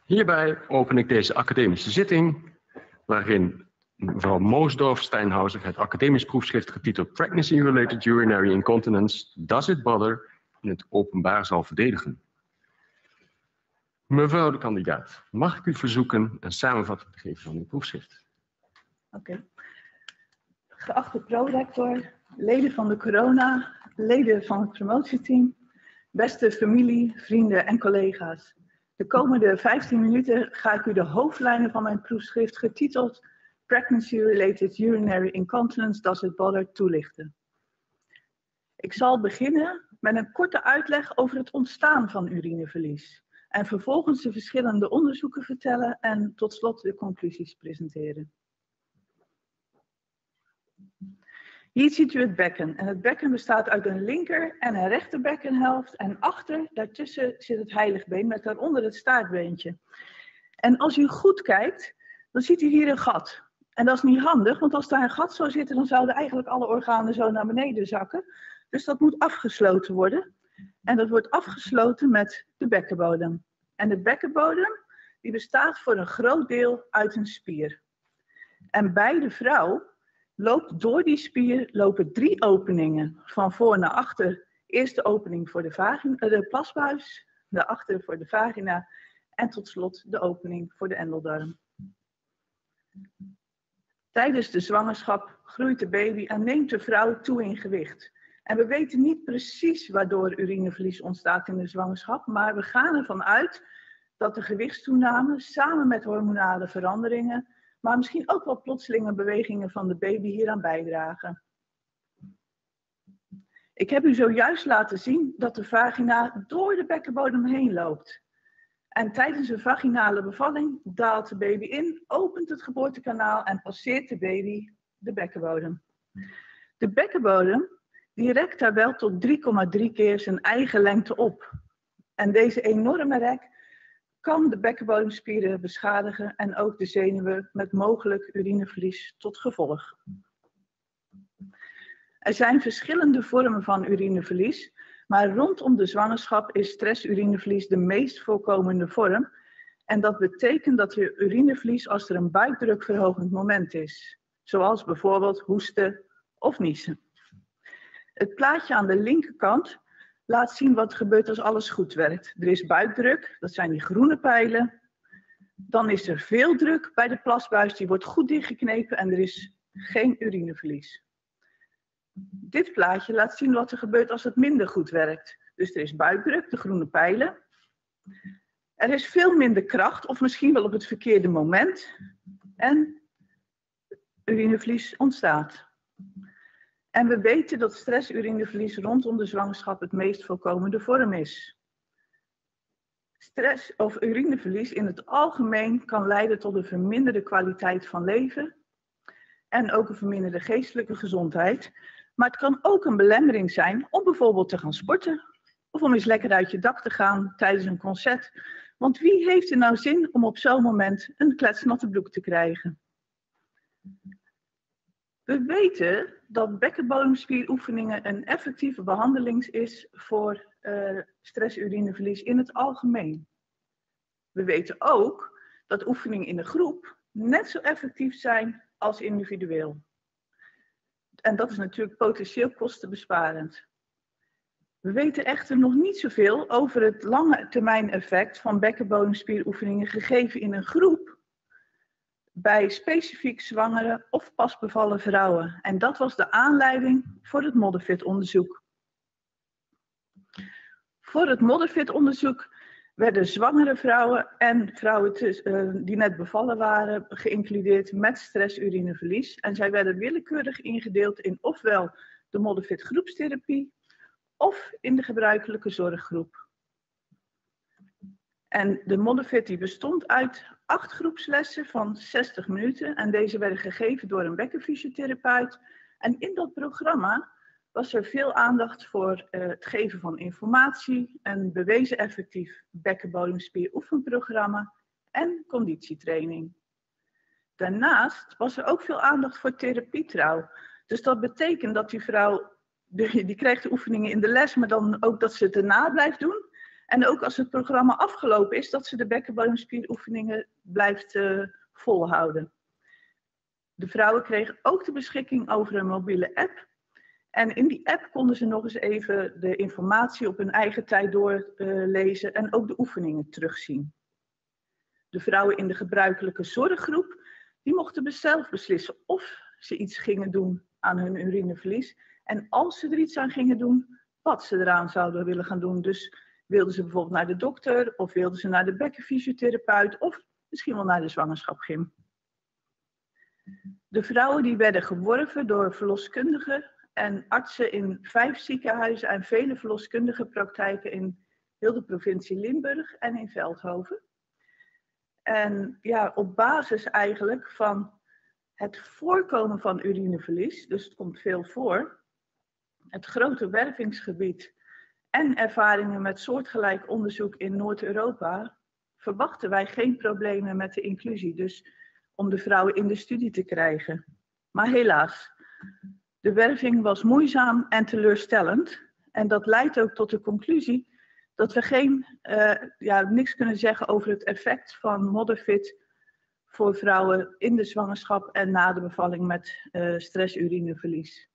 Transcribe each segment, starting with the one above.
Hierbij open ik deze academische zitting, waarin mevrouw Moosdorff Steinhauser het academisch proefschrift getiteld Pregnancy-Related Urinary Incontinence, Does It Bother, in het openbaar zal verdedigen. Mevrouw de kandidaat, mag ik u verzoeken een samenvatting te geven van uw proefschrift? Oké. Geachte prorector, leden van de corona, leden van het promotieteam, beste familie, vrienden en collega's. De komende 15 minuten ga ik u de hoofdlijnen van mijn proefschrift getiteld Pregnancy-Related Urinary Incontinence, Does It Bother toelichten. Ik zal beginnen met een korte uitleg over het ontstaan van urineverlies en vervolgens de verschillende onderzoeken vertellen en tot slot de conclusies presenteren. Hier ziet u het bekken. En het bekken bestaat uit een linker en een rechter bekkenhelft. En daartussen zit het heiligbeen met daaronder het staartbeentje. En als u goed kijkt, dan ziet u hier een gat. En dat is niet handig, want als daar een gat zou zitten, dan zouden eigenlijk alle organen zo naar beneden zakken. Dus dat moet afgesloten worden. En dat wordt afgesloten met de bekkenbodem. En de bekkenbodem die bestaat voor een groot deel uit een spier. En bij de vrouw loopt door die spier lopen 3 openingen. Van voor naar achter. Eerst de opening voor de plasbuis, daarachter voor de vagina en tot slot de opening voor de endeldarm. Tijdens de zwangerschap groeit de baby en neemt de vrouw toe in gewicht. En we weten niet precies waardoor urineverlies ontstaat in de zwangerschap, maar we gaan ervan uit dat de gewichtstoename samen met hormonale veranderingen, maar misschien ook wel plotselinge bewegingen van de baby hieraan bijdragen. Ik heb u zojuist laten zien dat de vagina door de bekkenbodem heen loopt. En tijdens een vaginale bevalling daalt de baby in, opent het geboortekanaal en passeert de baby de bekkenbodem. De bekkenbodem die rekt daar wel tot 3,3 keer zijn eigen lengte op. En deze enorme rek kan de bekkenbodemspieren beschadigen en ook de zenuwen met mogelijk urineverlies tot gevolg. Er zijn verschillende vormen van urineverlies, maar rondom de zwangerschap is stressurineverlies de meest voorkomende vorm. En dat betekent dat er urineverlies als er een buikdrukverhogend moment is, zoals bijvoorbeeld hoesten of niezen. Het plaatje aan de linkerkant laat zien wat gebeurt als alles goed werkt. Er is buikdruk, dat zijn die groene pijlen. Dan is er veel druk bij de plasbuis, die wordt goed dichtgeknepen en er is geen urineverlies. Dit plaatje laat zien wat er gebeurt als het minder goed werkt. Dus er is buikdruk, de groene pijlen. Er is veel minder kracht, of misschien wel op het verkeerde moment. En urineverlies ontstaat. En we weten dat stressurineverlies rondom de zwangerschap het meest voorkomende vorm is. Stress of urineverlies in het algemeen kan leiden tot een verminderde kwaliteit van leven en ook een verminderde geestelijke gezondheid. Maar het kan ook een belemmering zijn om bijvoorbeeld te gaan sporten of om eens lekker uit je dak te gaan tijdens een concert. Want wie heeft er nou zin om op zo'n moment een kletsnatte broek te krijgen? We weten dat bekkenbodemspieroefeningen een effectieve behandeling is voor stressurineverlies in het algemeen. We weten ook dat oefeningen in de groep net zo effectief zijn als individueel. En dat is natuurlijk potentieel kostenbesparend. We weten echter nog niet zoveel over het lange termijn effect van bekkenbodemspieroefeningen gegeven in een groep bij specifiek zwangere of pas bevallen vrouwen. En dat was de aanleiding voor het Modderfit-onderzoek. Voor het Modderfit-onderzoek werden zwangere vrouwen en vrouwen die net bevallen waren geïncludeerd met stressurineverlies. En zij werden willekeurig ingedeeld in ofwel de Modderfit groepstherapie of in de gebruikelijke zorggroep. En de Modderfit die bestond uit 8 groepslessen van 60 minuten. En deze werden gegeven door een bekkenfysiotherapeut. En in dat programma was er veel aandacht voor het geven van informatie, een bewezen effectief bekkenbodemspieroefenprogramma en conditietraining. Daarnaast was er ook veel aandacht voor therapietrouw. Dus dat betekent dat die vrouw, die krijgt de oefeningen in de les, maar dan ook dat ze het daarna blijft doen. En ook als het programma afgelopen is, dat ze de bekkenbodemspieroefeningen blijft volhouden. De vrouwen kregen ook de beschikking over een mobiele app. En in die app konden ze nog eens even de informatie op hun eigen tijd doorlezen en ook de oefeningen terugzien. De vrouwen in de gebruikelijke zorggroep, die mochten zelf beslissen of ze iets gingen doen aan hun urineverlies. En als ze er iets aan gingen doen, wat ze eraan zouden willen gaan doen. Dus wilden ze bijvoorbeeld naar de dokter, of wilden ze naar de bekkenfysiotherapeut, of misschien wel naar de zwangerschapsgym. De vrouwen die werden geworven door verloskundigen en artsen in 5 ziekenhuizen en vele verloskundige praktijken in heel de provincie Limburg en in Veldhoven. En ja, op basis eigenlijk van het voorkomen van urineverlies, dus het komt veel voor, het grote wervingsgebied en ervaringen met soortgelijk onderzoek in Noord-Europa, verwachten wij geen problemen met de inclusie, dus om de vrouwen in de studie te krijgen. Maar helaas, de werving was moeizaam en teleurstellend. En dat leidt ook tot de conclusie dat we niks kunnen zeggen over het effect van Modderfit voor vrouwen in de zwangerschap en na de bevalling met stressurineverlies.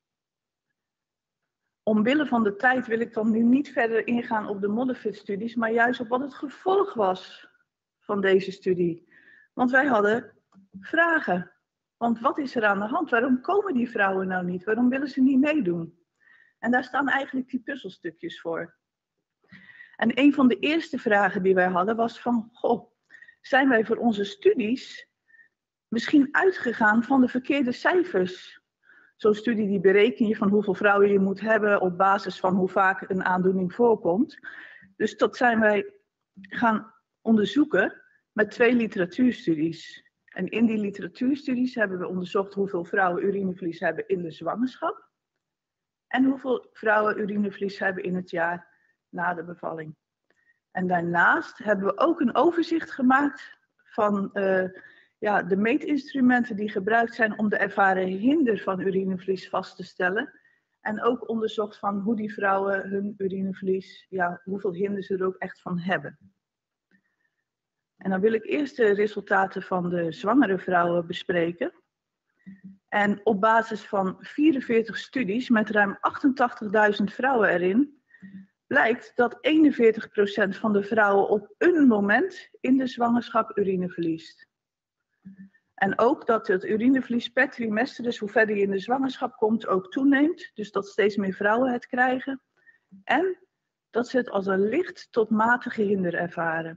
Omwille van de tijd wil ik dan nu niet verder ingaan op de Modderfit-studies, maar juist op wat het gevolg was van deze studie. Want wij hadden vragen. Want wat is er aan de hand? Waarom komen die vrouwen nou niet? Waarom willen ze niet meedoen? En daar staan eigenlijk die puzzelstukjes voor. En een van de eerste vragen die wij hadden was van, goh, zijn wij voor onze studies misschien uitgegaan van de verkeerde cijfers? Zo'n studie die bereken je van hoeveel vrouwen je moet hebben op basis van hoe vaak een aandoening voorkomt. Dus dat zijn wij gaan onderzoeken met 2 literatuurstudies. En in die literatuurstudies hebben we onderzocht hoeveel vrouwen urineverlies hebben in de zwangerschap. En hoeveel vrouwen urineverlies hebben in het jaar na de bevalling. En daarnaast hebben we ook een overzicht gemaakt van de meetinstrumenten die gebruikt zijn om de ervaren hinder van urineverlies vast te stellen. En ook onderzocht van hoe die vrouwen hun urineverlies, hoeveel hinder ze er ook echt van hebben. En dan wil ik eerst de resultaten van de zwangere vrouwen bespreken. En op basis van 44 studies met ruim 88.000 vrouwen erin, blijkt dat 41% van de vrouwen op een moment in de zwangerschap urine verliest. En ook dat het urineverlies per trimester, dus hoe verder je in de zwangerschap komt, ook toeneemt. Dus dat steeds meer vrouwen het krijgen. En dat ze het als een licht tot matige hinder ervaren.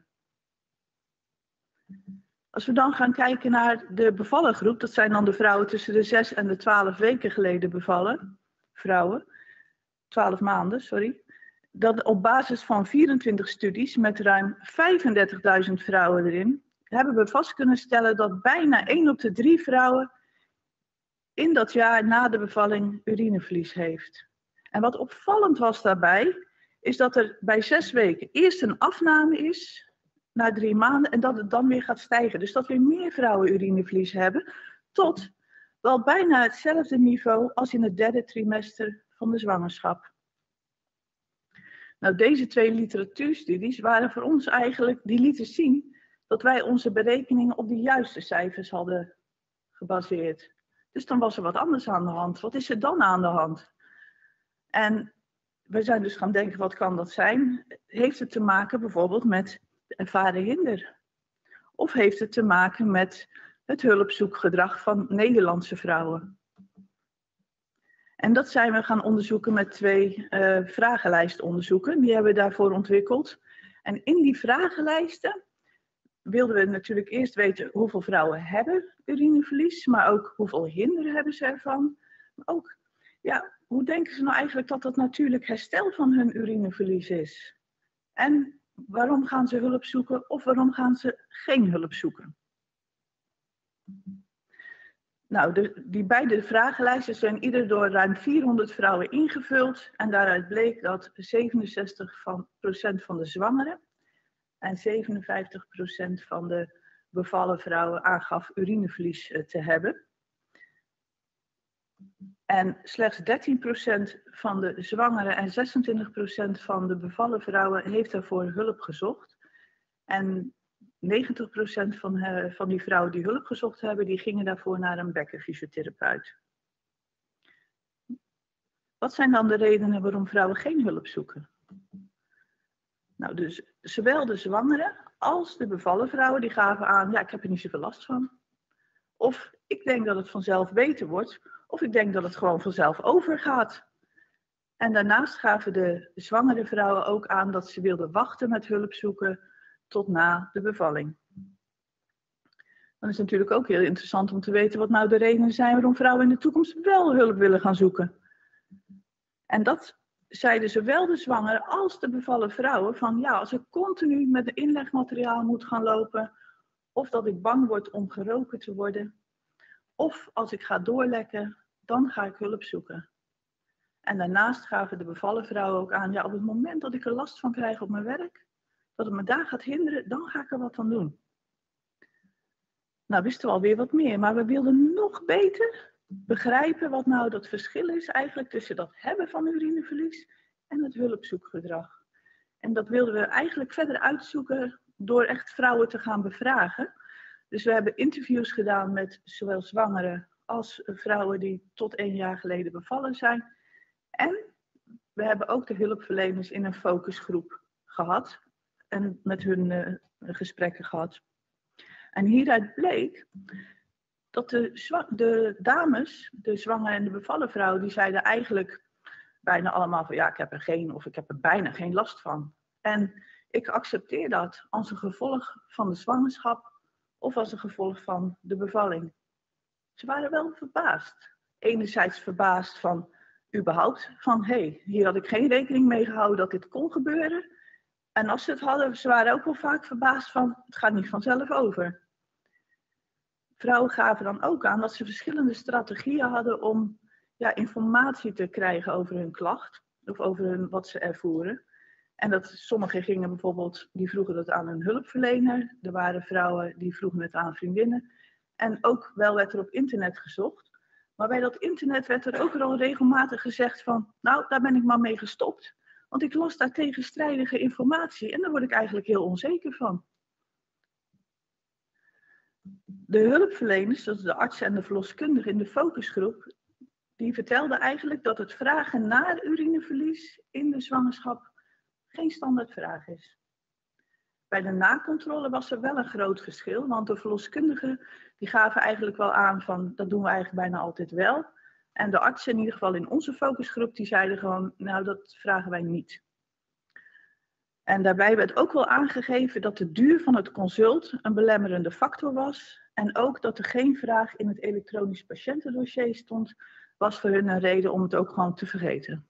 Als we dan gaan kijken naar de bevallen groep, dat zijn dan de vrouwen tussen de 6 en de 12 weken geleden bevallen. Vrouwen, 12 maanden, sorry. Dat op basis van 24 studies met ruim 35.000 vrouwen erin, hebben we vast kunnen stellen dat bijna 1 op de 3 vrouwen in dat jaar na de bevalling urineverlies heeft. En wat opvallend was daarbij, is dat er bij 6 weken eerst een afname is, na 3 maanden, en dat het dan weer gaat stijgen. Dus dat weer meer vrouwen urineverlies hebben, tot wel bijna hetzelfde niveau als in het 3e trimester van de zwangerschap. Nou, deze 2 literatuurstudies waren voor ons eigenlijk, die lieten zien dat wij onze berekeningen op de juiste cijfers hadden gebaseerd. Dus dan was er wat anders aan de hand. Wat is er dan aan de hand? En we zijn dus gaan denken, wat kan dat zijn? Heeft het te maken bijvoorbeeld met de ervaren hinder? Of heeft het te maken met het hulpzoekgedrag van Nederlandse vrouwen? En dat zijn we gaan onderzoeken met 2 vragenlijstonderzoeken. Die hebben we daarvoor ontwikkeld. En in die vragenlijsten wilden we natuurlijk eerst weten hoeveel vrouwen hebben urineverlies, maar ook hoeveel hinder hebben ze ervan. Maar ook, hoe denken ze nou eigenlijk dat dat natuurlijk herstel van hun urineverlies is? En waarom gaan ze hulp zoeken of waarom gaan ze geen hulp zoeken? Nou, die beide vragenlijsten zijn ieder door ruim 400 vrouwen ingevuld. En daaruit bleek dat 67% van de zwangeren en 57% van de bevallen vrouwen aangaf urineverlies te hebben. En slechts 13% van de zwangere en 26% van de bevallen vrouwen heeft daarvoor hulp gezocht. En 90% van die vrouwen die hulp gezocht hebben, die gingen daarvoor naar een bekkenfysiotherapeut. Wat zijn dan de redenen waarom vrouwen geen hulp zoeken? Nou, dus zowel de zwangere als de bevallen vrouwen die gaven aan, ja, ik heb er niet zoveel last van. Of ik denk dat het vanzelf beter wordt, of ik denk dat het gewoon vanzelf overgaat. En daarnaast gaven de zwangere vrouwen ook aan dat ze wilden wachten met hulp zoeken tot na de bevalling. Dan is het natuurlijk ook heel interessant om te weten wat nou de redenen zijn waarom vrouwen in de toekomst wel hulp willen gaan zoeken. En dat zeiden zowel de zwangere als de bevallen vrouwen van ja, als ik continu met een inlegmateriaal moet gaan lopen, of dat ik bang word om geroken te worden, of als ik ga doorlekken, dan ga ik hulp zoeken. En daarnaast gaven de bevallen vrouwen ook aan, ja, op het moment dat ik er last van krijg op mijn werk, dat het me daar gaat hinderen, dan ga ik er wat aan doen. Nou, wisten we alweer wat meer, maar we wilden nog beter begrijpen wat nou dat verschil is eigenlijk tussen dat hebben van urineverlies en het hulpzoekgedrag. En dat wilden we eigenlijk verder uitzoeken door echt vrouwen te gaan bevragen. Dus we hebben interviews gedaan met zowel zwangere als vrouwen die tot 1 jaar geleden bevallen zijn. En we hebben ook de hulpverleners in een focusgroep gehad en met hun gesprekken gehad. En hieruit bleek dat de dames, de zwangere en de bevallen vrouwen, die zeiden eigenlijk bijna allemaal van ja, ik heb er geen of ik heb er bijna geen last van. En ik accepteer dat als een gevolg van de zwangerschap of als een gevolg van de bevalling. Ze waren wel verbaasd. Enerzijds verbaasd van überhaupt van hé, hier had ik geen rekening mee gehouden dat dit kon gebeuren. En als ze het hadden, ze waren ook wel vaak verbaasd van het gaat niet vanzelf over. Vrouwen gaven dan ook aan dat ze verschillende strategieën hadden om informatie te krijgen over hun klacht of over wat ze ervoeren. En dat sommigen gingen bijvoorbeeld, die vroegen dat aan een hulpverlener. Er waren vrouwen die vroegen het aan vriendinnen. En ook wel werd er op internet gezocht. Maar bij dat internet werd er ook al regelmatig gezegd van, nou, daar ben ik maar mee gestopt. Want ik las daar tegenstrijdige informatie en daar word ik eigenlijk heel onzeker van. De hulpverleners, dat is de artsen en de verloskundigen in de focusgroep, die vertelden eigenlijk dat het vragen naar urineverlies in de zwangerschap geen standaardvraag is. Bij de nakontrole was er wel een groot verschil, want de verloskundigen die gaven eigenlijk wel aan van dat doen we eigenlijk bijna altijd wel. En de artsen in ieder geval in onze focusgroep die zeiden gewoon, nou dat vragen wij niet. En daarbij werd ook wel aangegeven dat de duur van het consult een belemmerende factor was. En ook dat er geen vraag in het elektronisch patiëntendossier stond, was voor hun een reden om het ook gewoon te vergeten.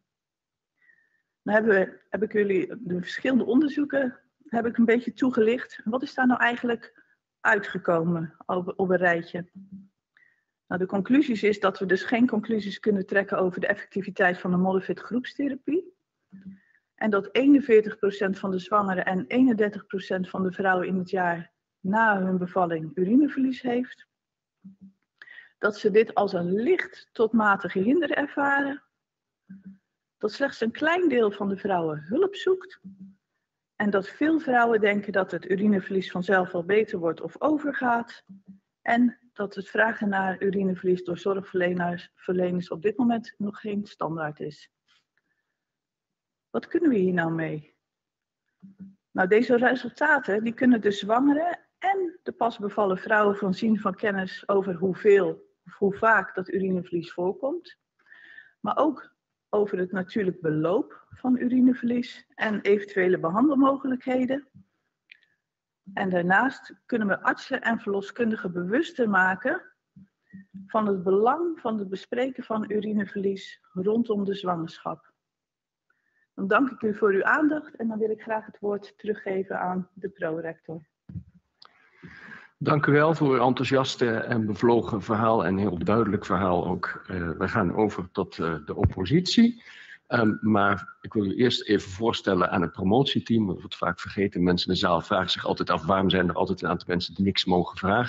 Dan heb ik jullie de verschillende onderzoeken een beetje toegelicht. Wat is daar nou eigenlijk uitgekomen op een rijtje? Nou, de conclusies is dat we dus geen conclusies kunnen trekken over de effectiviteit van de Modderfit groepstherapie. En dat 41% van de zwangeren en 31% van de vrouwen in het jaar na hun bevalling urineverlies heeft. Dat ze dit als een licht tot matige hinder ervaren. Dat slechts een klein deel van de vrouwen hulp zoekt. En dat veel vrouwen denken dat het urineverlies vanzelf wel beter wordt of overgaat. En dat het vragen naar urineverlies door zorgverleners op dit moment nog geen standaard is. Wat kunnen we hier nou mee? Nou, deze resultaten die kunnen de zwangere en de pas bevallen vrouwen voorzien van kennis over hoeveel of hoe vaak dat urineverlies voorkomt. Maar ook over het natuurlijk beloop van urineverlies en eventuele behandelmogelijkheden. En daarnaast kunnen we artsen en verloskundigen bewuster maken van het belang van het bespreken van urineverlies rondom de zwangerschap. Dan dank ik u voor uw aandacht en dan wil ik graag het woord teruggeven aan de prorector. Dank u wel voor uw enthousiaste en bevlogen verhaal en heel duidelijk verhaal ook. We gaan over tot de oppositie. Maar ik wil u eerst even voorstellen aan het promotieteam. Dat wordt vaak vergeten. Mensen in de zaal vragen zich altijd af waarom zijn er altijd een aantal mensen die niks mogen vragen.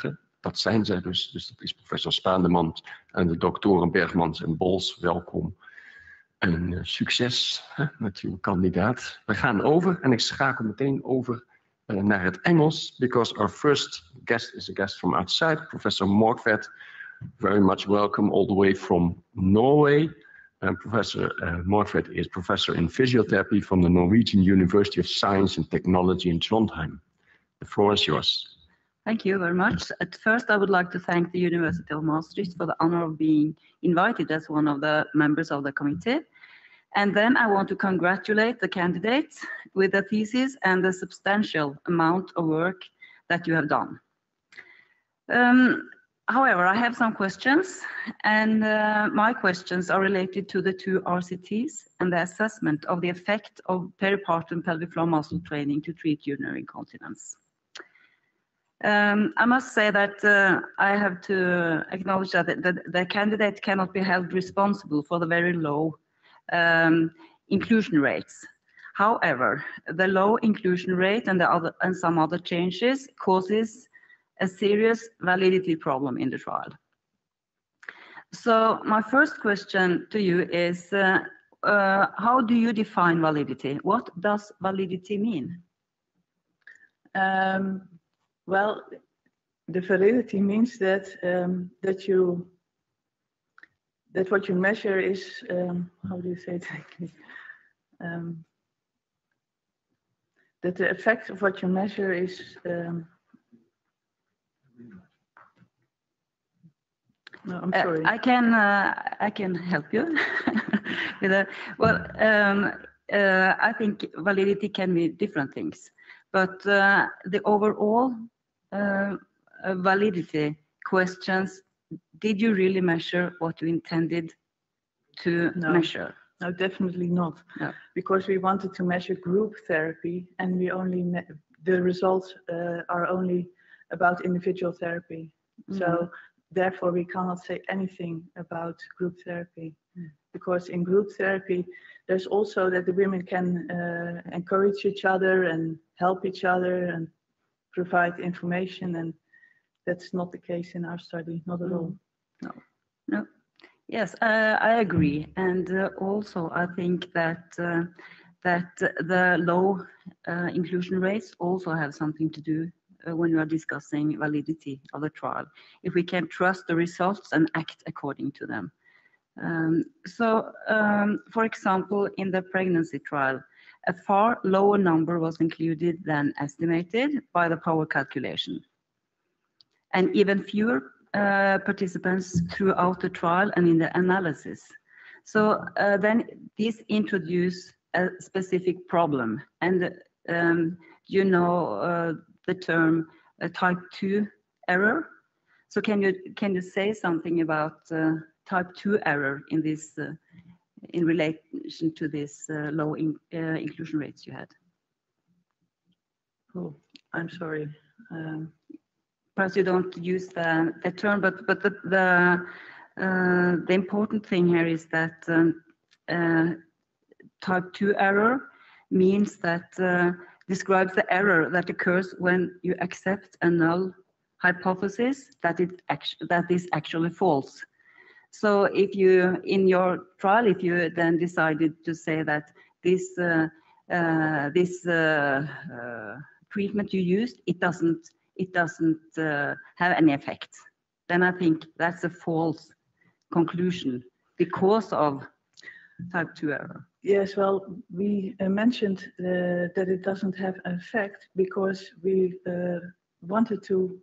dat zijn zij dus. Dus dat is professor Spaandemans en de doktoren Bergmans en Bols. Welkom. En succes met uw kandidaat. We gaan over en ik schakel meteen over naar het Engels. Because our first guest is a guest from outside, Professor Morkvedt. Very much welcome all the way from Norway. Professor Morkvedt is professor in physiotherapy from the Norwegian University of Science and Technology in Trondheim. The floor is yours. Thank you very much. At first, I would like to thank the University of Maastricht for the honor of being invited as one of the members of the committee. And then I want to congratulate the candidates with the thesis and the substantial amount of work that you have done. However, I have some questions, and my questions are related to the two RCTs and the assessment of the effect of peripartum pelvic floor muscle training to treat urinary incontinence. I must say that I have to acknowledge that the candidate cannot be held responsible for the very low inclusion rates. However, the low inclusion rate and some other changes causes a serious validity problem in the trial. So my first question to you is, how do you define validity? What does validity mean? Well, the validity means that that what you measure is, how do you say it? That the effect of what you measure is. No, I'm sorry. I can help you with that. Well, I think validity can be different things, but the overall validity questions, did you really measure what you intended to measure? No, definitely not. No. Because we wanted to measure group therapy, and we only the results are only about individual therapy. Mm-hmm. So therefore, we cannot say anything about group therapy, because in group therapy, there's also that the women can encourage each other and help each other and provide information, and that's not the case in our study, not at all. No. Yes, I agree, and also I think that the low inclusion rates also have something to do when you are discussing validity of the trial, if we can trust the results and act according to them. For example, in the pregnancy trial, a far lower number was included than estimated by the power calculation. And even fewer participants throughout the trial and in the analysis. So then this introduced a specific problem. And the term type 2 error. So can you say something about type 2 error in this in relation to this low inclusion rates you had? Oh, I'm sorry. Perhaps you don't use the term, but the important thing here is that type 2 error means that describes the error that occurs when you accept a null hypothesis that is actually false. So if you, in your trial, if you then decided to say that this treatment you used, it doesn't have any effect, then I think that's a false conclusion because of type 2 error. Yes, well, we mentioned that it doesn't have an effect because we wanted to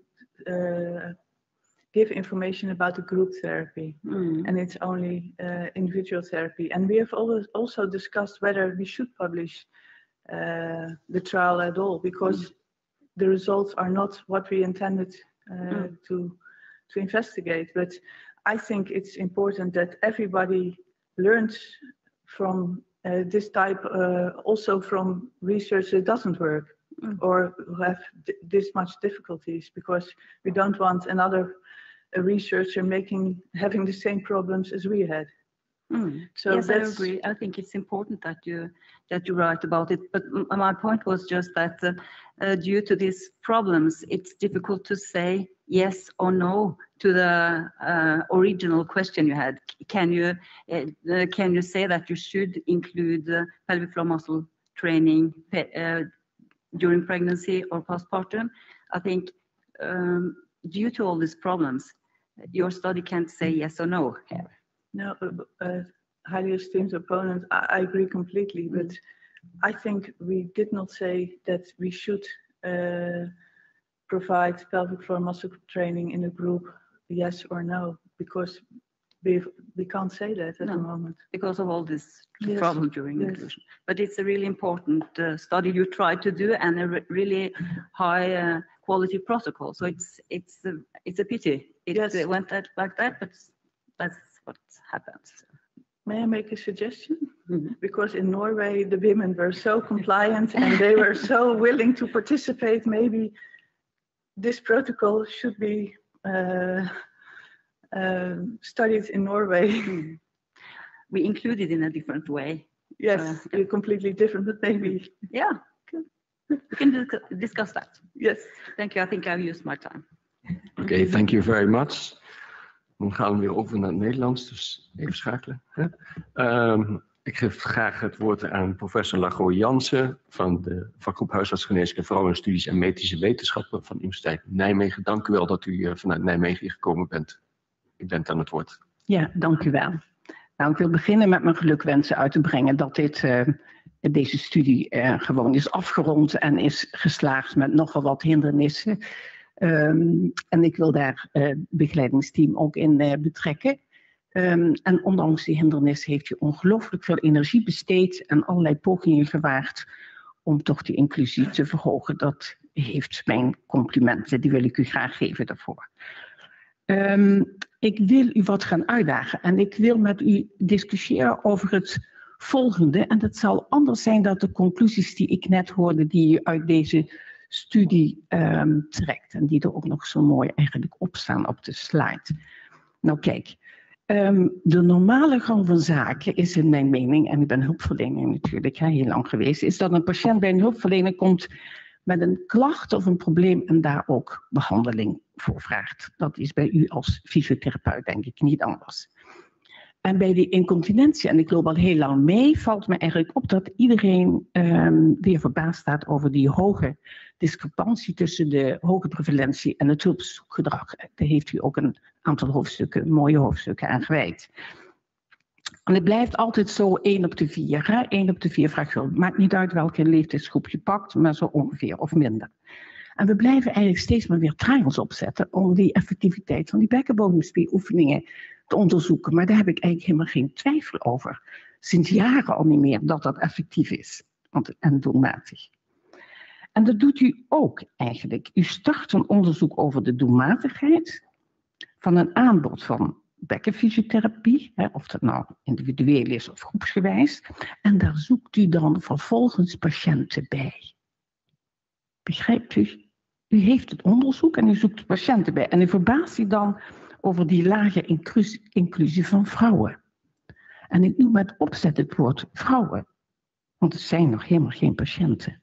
give information about the group therapy, and it's only individual therapy. And we have also discussed whether we should publish the trial at all, because the results are not what we intended to investigate. But I think it's important that everybody learns from this type, also from research that doesn't work or who have this much difficulties, because we don't want another researcher having the same problems as we had. So yes, I agree. I think it's important that you write about it. But my point was just that due to these problems, it's difficult to say yes or no to the original question you had. Can you say that you should include pelvic floor muscle training during pregnancy or postpartum? I think due to all these problems, your study can't say yes or no here. No, highly esteemed opponent, I agree completely, but I think we did not say that we should provide pelvic floor muscle training in a group, yes or no, because we can't say that at the moment. Because of all this trouble during inclusion. But it's a really important study you tried to do, and a really high quality protocol. So it's a pity it went like that, but that's what happens. May I make a suggestion? Mm-hmm. Because in Norway, the women were so compliant and they were so willing to participate. Maybe this protocol should be studied in Norway. Mm. We include it in a different way. Yes, completely different, but maybe. Yeah, we can discuss that. Yes. Thank you. I think I've used my time. Okay, thank you very much. Dan gaan we weer over naar het Nederlands, dus even schakelen. Ik geef graag het woord aan professor Lagoy Jansen van de vakgroep Huisartsgeneeskunde, Vrouwenstudies en Medische Wetenschappen van de Universiteit Nijmegen. Dank u wel dat u vanuit Nijmegen hier gekomen bent. U bent aan het woord. Ja, dank u wel. Nou, ik wil beginnen met mijn gelukwensen uit te brengen dat deze studie gewoon is afgerond en is geslaagd met nogal wat hindernissen. En ik wil daar het begeleidingsteam ook in betrekken. En ondanks die hindernis heeft u ongelooflijk veel energie besteed en allerlei pogingen gewaagd om toch die inclusie te verhogen. Dat heeft mijn complimenten, die wil ik u graag geven daarvoor. Ik wil u wat gaan uitdagen en ik wil met u discussiëren over het volgende. En dat zal anders zijn dan de conclusies die ik net hoorde, die u uit deze studie trekt. En die er ook nog zo mooi eigenlijk op staan op de slide. Nou kijk, de normale gang van zaken is in mijn mening, en ik ben hulpverlener natuurlijk heel lang geweest, is dat een patiënt bij een hulpverlener komt met een klacht of een probleem en daar ook behandeling voor vraagt. Dat is bij u als fysiotherapeut denk ik niet anders. En bij die incontinentie, en ik loop al heel lang mee, valt me eigenlijk op dat iedereen weer verbaasd staat over die hoge discrepantie tussen de hoge prevalentie en het hulpzoekgedrag. Daar heeft u ook een aantal hoofdstukken, mooie hoofdstukken aan gewijd. En het blijft altijd zo 1 op de 4. Hè? 1 op de 4 vraagt hulp. Maakt niet uit welke leeftijdsgroep je pakt, maar zo ongeveer of minder. En we blijven eigenlijk steeds maar weer trials opzetten om die effectiviteit van die bekkenbodemspieroefeningen te onderzoeken. Maar daar heb ik eigenlijk helemaal geen twijfel over. Sinds jaren al niet meer dat dat effectief is en doelmatig. En dat doet u ook eigenlijk. U start een onderzoek over de doelmatigheid van een aanbod van bekkenfysiotherapie, of dat nou individueel is of groepsgewijs. En daar zoekt u dan vervolgens patiënten bij. Begrijpt u? U heeft het onderzoek en u zoekt patiënten bij. En u verbaast u dan over die lage inclusie van vrouwen. En ik noem met opzet het woord vrouwen. Want het zijn nog helemaal geen patiënten.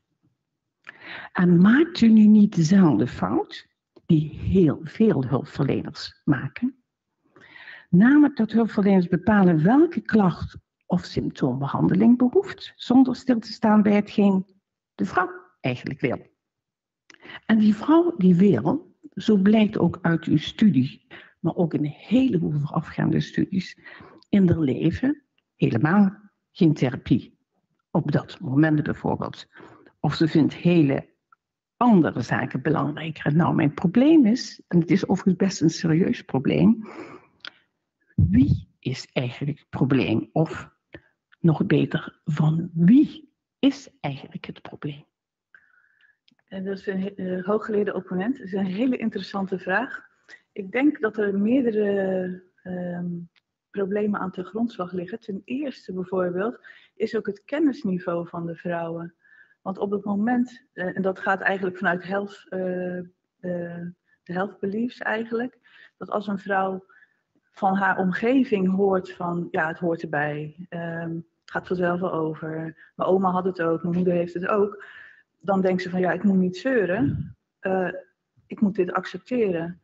En maakt u nu niet dezelfde fout die heel veel hulpverleners maken? Namelijk dat hulpverleners bepalen welke klacht of symptoombehandeling behoeft, zonder stil te staan bij hetgeen de vrouw eigenlijk wil. En die vrouw die wil, zo blijkt ook uit uw studie, maar ook in een heleboel voorafgaande studies, in haar leven helemaal geen therapie. Op dat moment bijvoorbeeld. Of ze vindt hele andere zaken belangrijker. Nou, mijn probleem is, en het is overigens best een serieus probleem, wie is eigenlijk het probleem? Of nog beter, van wie is eigenlijk het probleem? En dat is een hooggeleerde opponent. Dat is een hele interessante vraag. Ik denk dat er meerdere problemen aan ten grondslag liggen. Ten eerste bijvoorbeeld is ook het kennisniveau van de vrouwen. Want op het moment, en dat gaat eigenlijk vanuit de health beliefs eigenlijk, dat als een vrouw van haar omgeving hoort van, ja, het hoort erbij, het gaat vanzelf wel over, mijn oma had het ook, mijn moeder heeft het ook, dan denkt ze van, ja, ik moet niet zeuren, ik moet dit accepteren.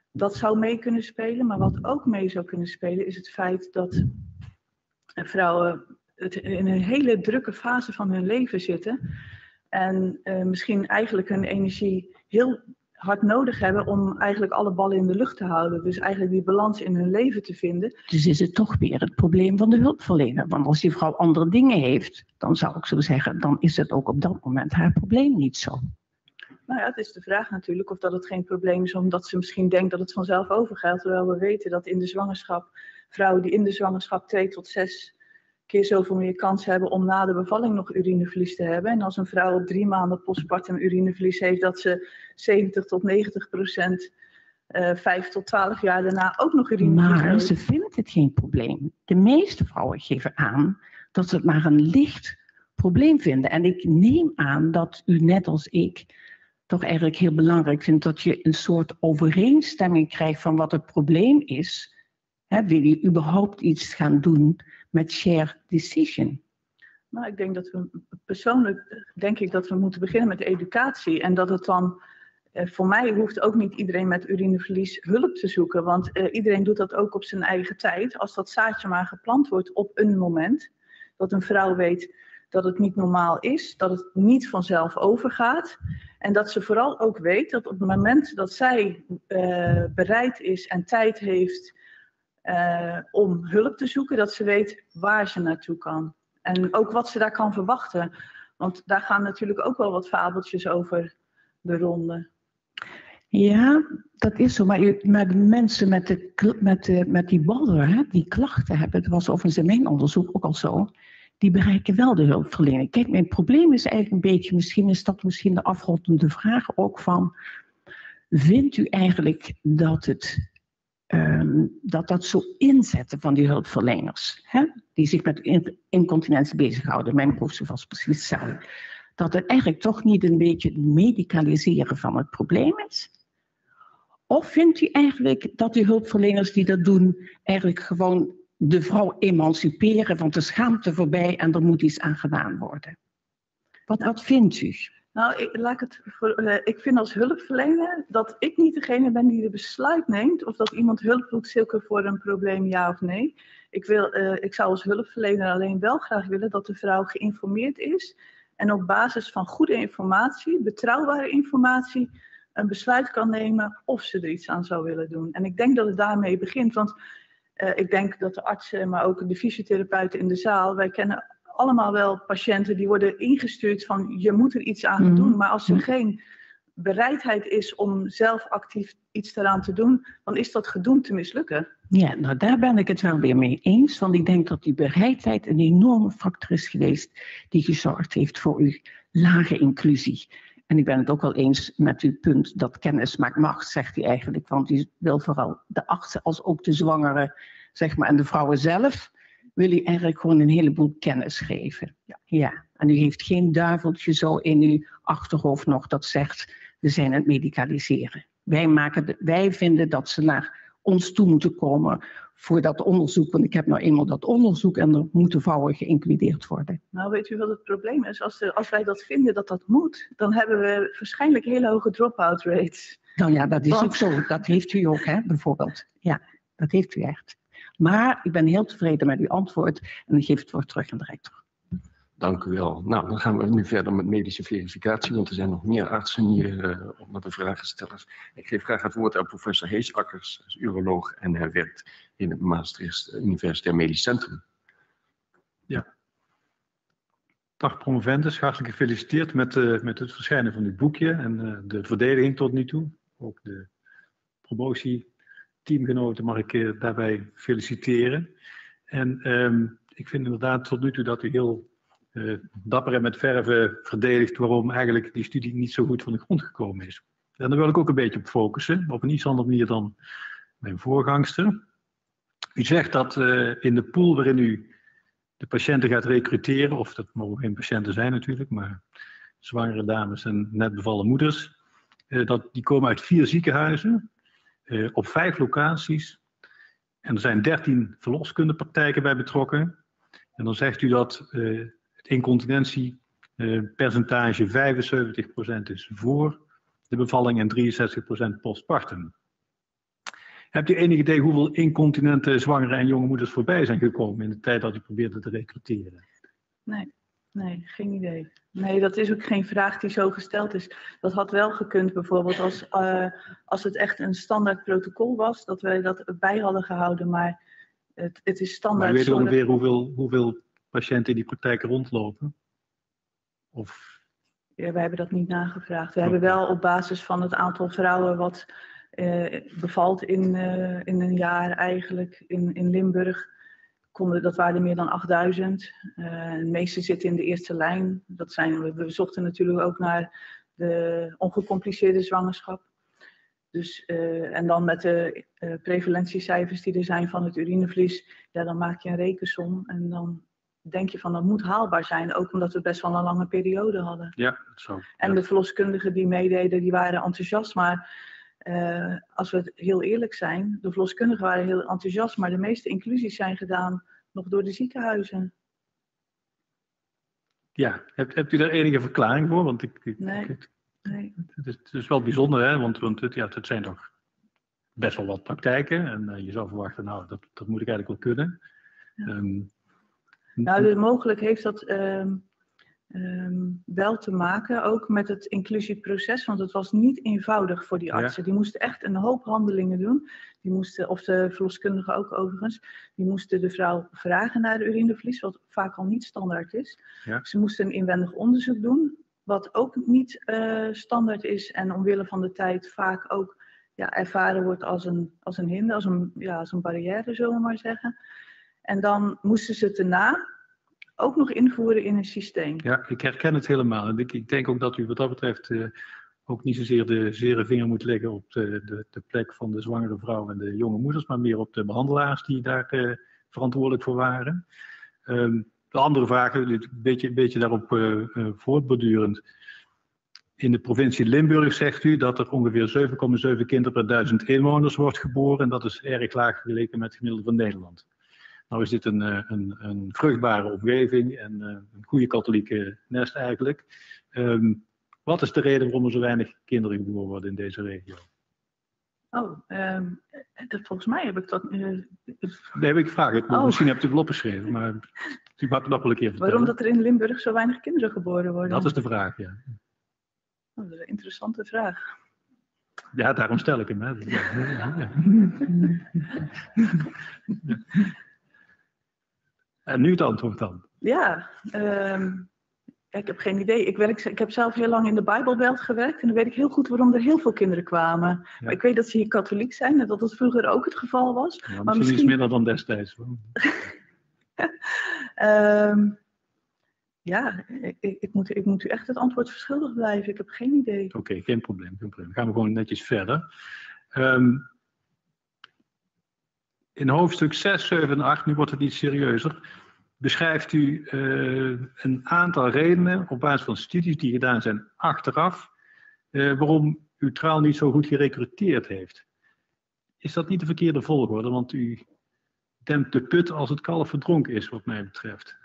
Dat zou mee kunnen spelen, maar wat ook mee zou kunnen spelen is het feit dat vrouwen in een hele drukke fase van hun leven zitten en misschien eigenlijk hun energie heel hard nodig hebben om eigenlijk alle ballen in de lucht te houden. Dus eigenlijk die balans in hun leven te vinden. Dus is het toch weer het probleem van de hulpverlener. Want als die vrouw andere dingen heeft, dan zou ik zo zeggen, dan is het ook op dat moment haar probleem niet zo. Nou ja, het is de vraag natuurlijk of dat het geen probleem is omdat ze misschien denkt dat het vanzelf overgaat. Terwijl we weten dat in de zwangerschap, vrouwen die in de zwangerschap 2 tot 6 keer zoveel meer kans hebben om na de bevalling nog urineverlies te hebben. En als een vrouw op 3 maanden postpartum urineverlies heeft, dat ze 70 tot 90% 5 tot 12 jaar daarna ook nog urineverlies heeft. Maar ze vindt het geen probleem. De meeste vrouwen geven aan dat ze het maar een licht probleem vinden. En ik neem aan dat u net als ik toch eigenlijk heel belangrijk vindt dat je een soort overeenstemming krijgt van wat het probleem is. Wil je überhaupt iets gaan doen met shared decision? Nou, ik denk dat we persoonlijk dat we moeten beginnen met educatie. En dat het dan, voor mij hoeft ook niet iedereen met urineverlies hulp te zoeken. Want iedereen doet dat ook op zijn eigen tijd. Als dat zaadje maar geplant wordt op een moment. Dat een vrouw weet dat het niet normaal is. Dat het niet vanzelf overgaat. En dat ze vooral ook weet dat op het moment dat zij bereid is en tijd heeft om hulp te zoeken, dat ze weet waar ze naartoe kan. En ook wat ze daar kan verwachten. Want daar gaan natuurlijk ook wel wat fabeltjes over de ronde. Ja, dat is zo. Maar de mensen met die ballen, die klachten hebben, dat was overigens in mijn onderzoek ook al zo, die bereiken wel de hulpverlening. Kijk, mijn probleem is eigenlijk een beetje, misschien is dat de afrondende vraag ook van, vindt u eigenlijk dat zo inzetten van die hulpverleners, die zich met incontinentie bezighouden, mijn proefstuk was precies hetzelfde, dat het eigenlijk toch niet een beetje het medicaliseren van het probleem is? Of vindt u eigenlijk dat die hulpverleners die dat doen, eigenlijk gewoon de vrouw emanciperen, van de schaamte voorbij en er moet iets aan gedaan worden? Wat vindt u? Nou, ik vind als hulpverlener dat ik niet degene ben die de besluit neemt of dat iemand hulp moet zoeken voor een probleem, ja of nee. Ik zou als hulpverlener alleen wel graag willen dat de vrouw geïnformeerd is en op basis van goede informatie, betrouwbare informatie, een besluit kan nemen of ze er iets aan zou willen doen. En ik denk dat het daarmee begint, want ik denk dat de artsen, maar ook de fysiotherapeuten in de zaal, wij kennen allemaal wel patiënten die worden ingestuurd van je moet er iets aan doen. Maar als er geen bereidheid is om zelf actief iets eraan te doen, dan is dat gedoemd te mislukken. Ja, nou daar ben ik het wel weer mee eens. Want ik denk dat die bereidheid een enorme factor is geweest die gezorgd heeft voor uw lage inclusie. En ik ben het ook wel eens met uw punt dat kennis maakt macht, zegt u eigenlijk. Want u wil vooral de artsen als ook de zwangeren, zeg maar, en de vrouwen zelf, wil u eigenlijk gewoon een heleboel kennis geven. Ja. En u heeft geen duiveltje zo in uw achterhoofd nog dat zegt, we zijn aan het medicaliseren. Wij vinden dat ze naar ons toe moeten komen voor dat onderzoek. Want ik heb nou eenmaal dat onderzoek en er moeten vrouwen geïncludeerd worden. Nou, weet u wat het probleem is? Als wij dat vinden dat dat moet, dan hebben we waarschijnlijk hele hoge drop-out rates. Nou ja, dat is ook zo. Dat heeft u ook, bijvoorbeeld. Ja, dat heeft u echt. Maar ik ben heel tevreden met uw antwoord en ik geef het woord terug aan de rector. Dank u wel. Nou, dan gaan we nu verder met medische verificatie, want er zijn nog meer artsen hier onder de vragenstellers. Ik geef graag het woord aan professor Heesakkers, als uroloog, en hij werkt in het Maastricht Universitair Medisch Centrum. Ja. Dag promovendus, hartelijk gefeliciteerd met het verschijnen van dit boekje en de verdediging tot nu toe. Ook de promotieteamgenoten mag ik daarbij feliciteren. En ik vind inderdaad tot nu toe dat u heel dapper en met verve verdedigt waarom eigenlijk die studie niet zo goed van de grond gekomen is. En daar wil ik ook een beetje op focussen, op een iets andere manier dan mijn voorgangster. U zegt dat in de pool waarin u de patiënten gaat recruteren, of dat mogen geen patiënten zijn natuurlijk, maar zwangere dames en net bevallen moeders, die komen uit 4 ziekenhuizen, op 5 locaties. En er zijn 13 verloskundepraktijken bij betrokken. En dan zegt u dat het incontinentiepercentage 75% is voor de bevalling en 63% postpartum. Hebt u enig idee hoeveel incontinente zwangere en jonge moeders voorbij zijn gekomen in de tijd dat u probeerde te recruteren? Nee, geen idee. Nee, dat is ook geen vraag die zo gesteld is. Dat had wel gekund bijvoorbeeld als het echt een standaard protocol was, dat wij dat bij hadden gehouden, maar het is standaard. Maar weet u ongeveer hoeveel patiënten in die praktijk rondlopen? Of... Ja, wij hebben dat niet nagevraagd. We hebben wel op basis van het aantal vrouwen wat bevalt in een jaar eigenlijk in Limburg. Dat waren er meer dan 8000. De meeste zitten in de eerste lijn. We zochten natuurlijk ook naar de ongecompliceerde zwangerschap. Dus, en dan met de prevalentiecijfers die er zijn van het urinevlies, ja, dan maak je een rekensom. En dan denk je van dat moet haalbaar zijn, ook omdat we best wel een lange periode hadden. Ja, zo. En de verloskundigen die meededen, die waren enthousiast. Maar als we heel eerlijk zijn, de verloskundigen waren heel enthousiast, maar de meeste inclusies zijn gedaan nog door de ziekenhuizen. Ja, hebt u daar enige verklaring voor? Want Nee. Het is wel bijzonder, hè? Want het zijn toch best wel wat praktijken. En je zou verwachten, nou, dat moet ik eigenlijk wel kunnen. Ja. Nou, mogelijk heeft dat wel te maken ook met het inclusieproces, want het was niet eenvoudig voor die artsen. Ja. Die moesten echt een hoop handelingen doen. Of de verloskundigen ook overigens, die moesten de vrouw vragen naar de urinevlies, wat vaak al niet standaard is. Ja. Ze moesten een inwendig onderzoek doen, wat ook niet standaard is en omwille van de tijd vaak ook ervaren wordt als een hinder, als een barrière, zullen we maar zeggen. En dan moesten ze het daarna ook nog invoeren in een systeem. Ja, ik herken het helemaal. En ik denk ook dat u wat dat betreft ook niet zozeer de zere vinger moet leggen op de plek van de zwangere vrouw en de jonge moeders, maar meer op de behandelaars die daar verantwoordelijk voor waren. De andere vragen, een beetje daarop voortbordurend. In de provincie Limburg zegt u dat er ongeveer 7,7 kinderen per 1000 inwoners wordt geboren. En dat is erg laag vergeleken met het gemiddelde van Nederland. Nou is dit een vruchtbare omgeving en een goede katholieke nest eigenlijk. Wat is de reden waarom er zo weinig kinderen geboren worden in deze regio? Volgens mij heb ik dat... Nee, ik vraag het. Misschien hebt u het wel opgeschreven, maar u mag het nog wel een keer vertellen. Waarom dat er in Limburg zo weinig kinderen geboren worden? Dat is de vraag, ja. Dat is een interessante vraag. Ja, daarom stel ik hem. Hè. En nu het antwoord dan? Ja, ik heb geen idee. Ik heb zelf heel lang in de Bijbelbelt gewerkt en dan weet ik heel goed waarom er heel veel kinderen kwamen. Ja. Maar ik weet dat ze hier katholiek zijn en dat dat vroeger ook het geval was. Ja, maar misschien iets minder dan destijds. Ja, ik moet u echt het antwoord verschuldigd blijven. Ik heb geen idee. Oké, geen probleem. Dan gaan we gewoon netjes verder. In hoofdstuk 6, 7 en 8, nu wordt het iets serieuzer, beschrijft u een aantal redenen op basis van studies die gedaan zijn achteraf, waarom uw traal niet zo goed gerecruiteerd heeft. Is dat niet de verkeerde volgorde? Want u dempt de put als het kalf verdronken is, wat mij betreft.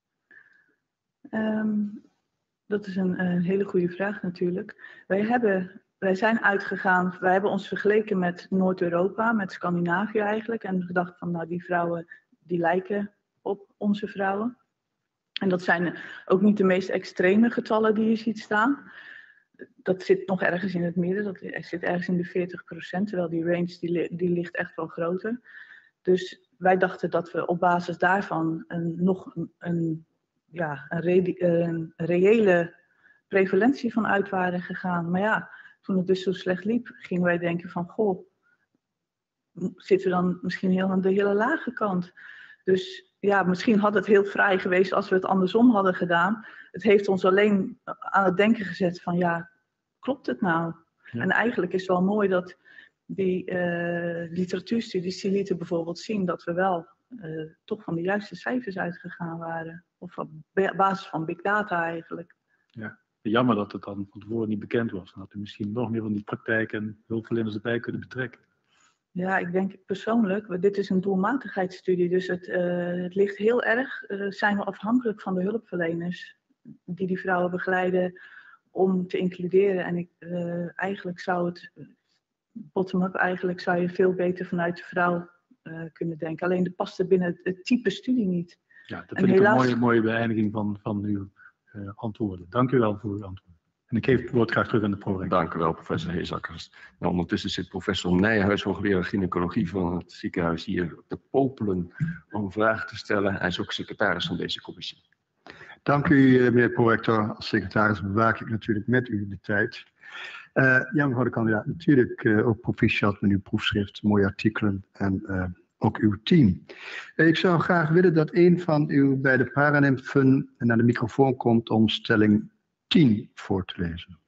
Dat is een hele goede vraag natuurlijk. Wij zijn uitgegaan, wij hebben ons vergeleken met Noord-Europa, met Scandinavië eigenlijk. En gedacht van, nou die vrouwen, die lijken op onze vrouwen. En dat zijn ook niet de meest extreme getallen die je ziet staan. Dat zit nog ergens in het midden, dat zit ergens in de 40%, terwijl die range die ligt echt wel groter. Dus wij dachten dat we op basis daarvan een reële prevalentie van uit waren gegaan. Maar ja, toen het dus zo slecht liep, gingen wij denken van, goh, zitten we dan misschien heel aan de hele lage kant. Dus ja, misschien had het heel fraai geweest als we het andersom hadden gedaan. Het heeft ons alleen aan het denken gezet van, ja, klopt het nou? Ja. En eigenlijk is het wel mooi dat die literatuurstudies, die lieten bijvoorbeeld zien dat we wel toch van de juiste cijfers uitgegaan waren. Of op basis van big data eigenlijk. Ja, jammer dat het dan van tevoren niet bekend was. Dan had u misschien nog meer van die praktijk en hulpverleners erbij kunnen betrekken. Ja, ik denk persoonlijk, dit is een doelmatigheidsstudie, dus het ligt heel erg, zijn we afhankelijk van de hulpverleners die vrouwen begeleiden om te includeren. En eigenlijk zou het bottom-up eigenlijk zou je veel beter vanuit de vrouw kunnen denken. Alleen dat past er binnen het type studie niet. Ja, dat En vind ik helaas- een mooie beëindiging van uw antwoorden. Dank u wel voor uw antwoord. En ik geef het woord graag terug aan de prorector. Dank u wel, professor Heesakkers. Nou, ondertussen zit professor Nijhuis, hoogleraar gynaecologie van het ziekenhuis, hier te popelen om vragen te stellen. Hij is ook secretaris van deze commissie. Dank u, meneer prorector. Als secretaris bewaak ik natuurlijk met u de tijd. Ja, mevrouw de kandidaat, natuurlijk ook proficiat met uw proefschrift, mooie artikelen en ook uw team. Ik zou graag willen dat een van uw beide paranymfen naar de microfoon komt om stelling 10 voor te lezen.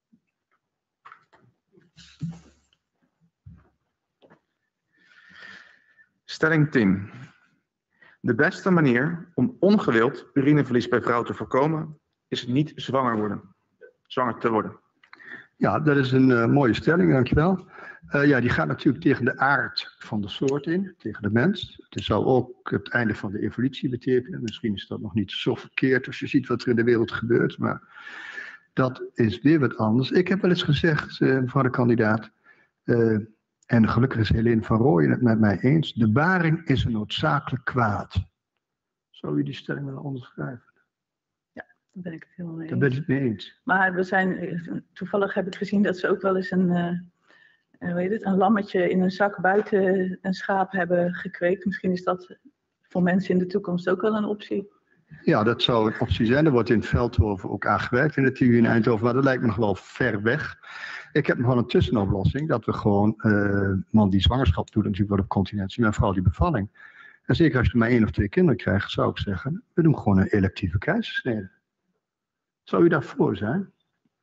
Stelling 10. De beste manier om ongewild urineverlies bij vrouwen te voorkomen is niet zwanger te worden. Ja, dat is een mooie stelling, dankjewel. Ja, die gaat natuurlijk tegen de aard van de soort in, tegen de mens. Het zou ook het einde van de evolutie betekenen. Misschien is dat nog niet zo verkeerd als je ziet wat er in de wereld gebeurt, maar dat is weer wat anders. Ik heb wel eens gezegd, mevrouw de kandidaat, en gelukkig is Helene van Rooyen het met mij eens, de baring is een noodzakelijk kwaad. Zou u die stelling willen onderschrijven? Daar ben ik het helemaal mee Daar eens. ben ik het mee eens. Maar toevallig heb ik gezien dat ze ook wel eens een lammetje in een zak buiten een schaap hebben gekweekt. Misschien is dat voor mensen in de toekomst ook wel een optie. Ja, dat zou een optie zijn. Er wordt in Veldhoven ook aan gewerkt in de TU in Eindhoven, maar dat lijkt me nog wel ver weg. Ik heb nog wel een tussenoplossing, dat we gewoon, man die zwangerschap doet natuurlijk wel op continentie, maar vooral die bevalling. En zeker als je maar 1 of 2 kinderen krijgt, zou ik zeggen, we doen gewoon een electieve keizersnede. Zou u daarvoor zijn?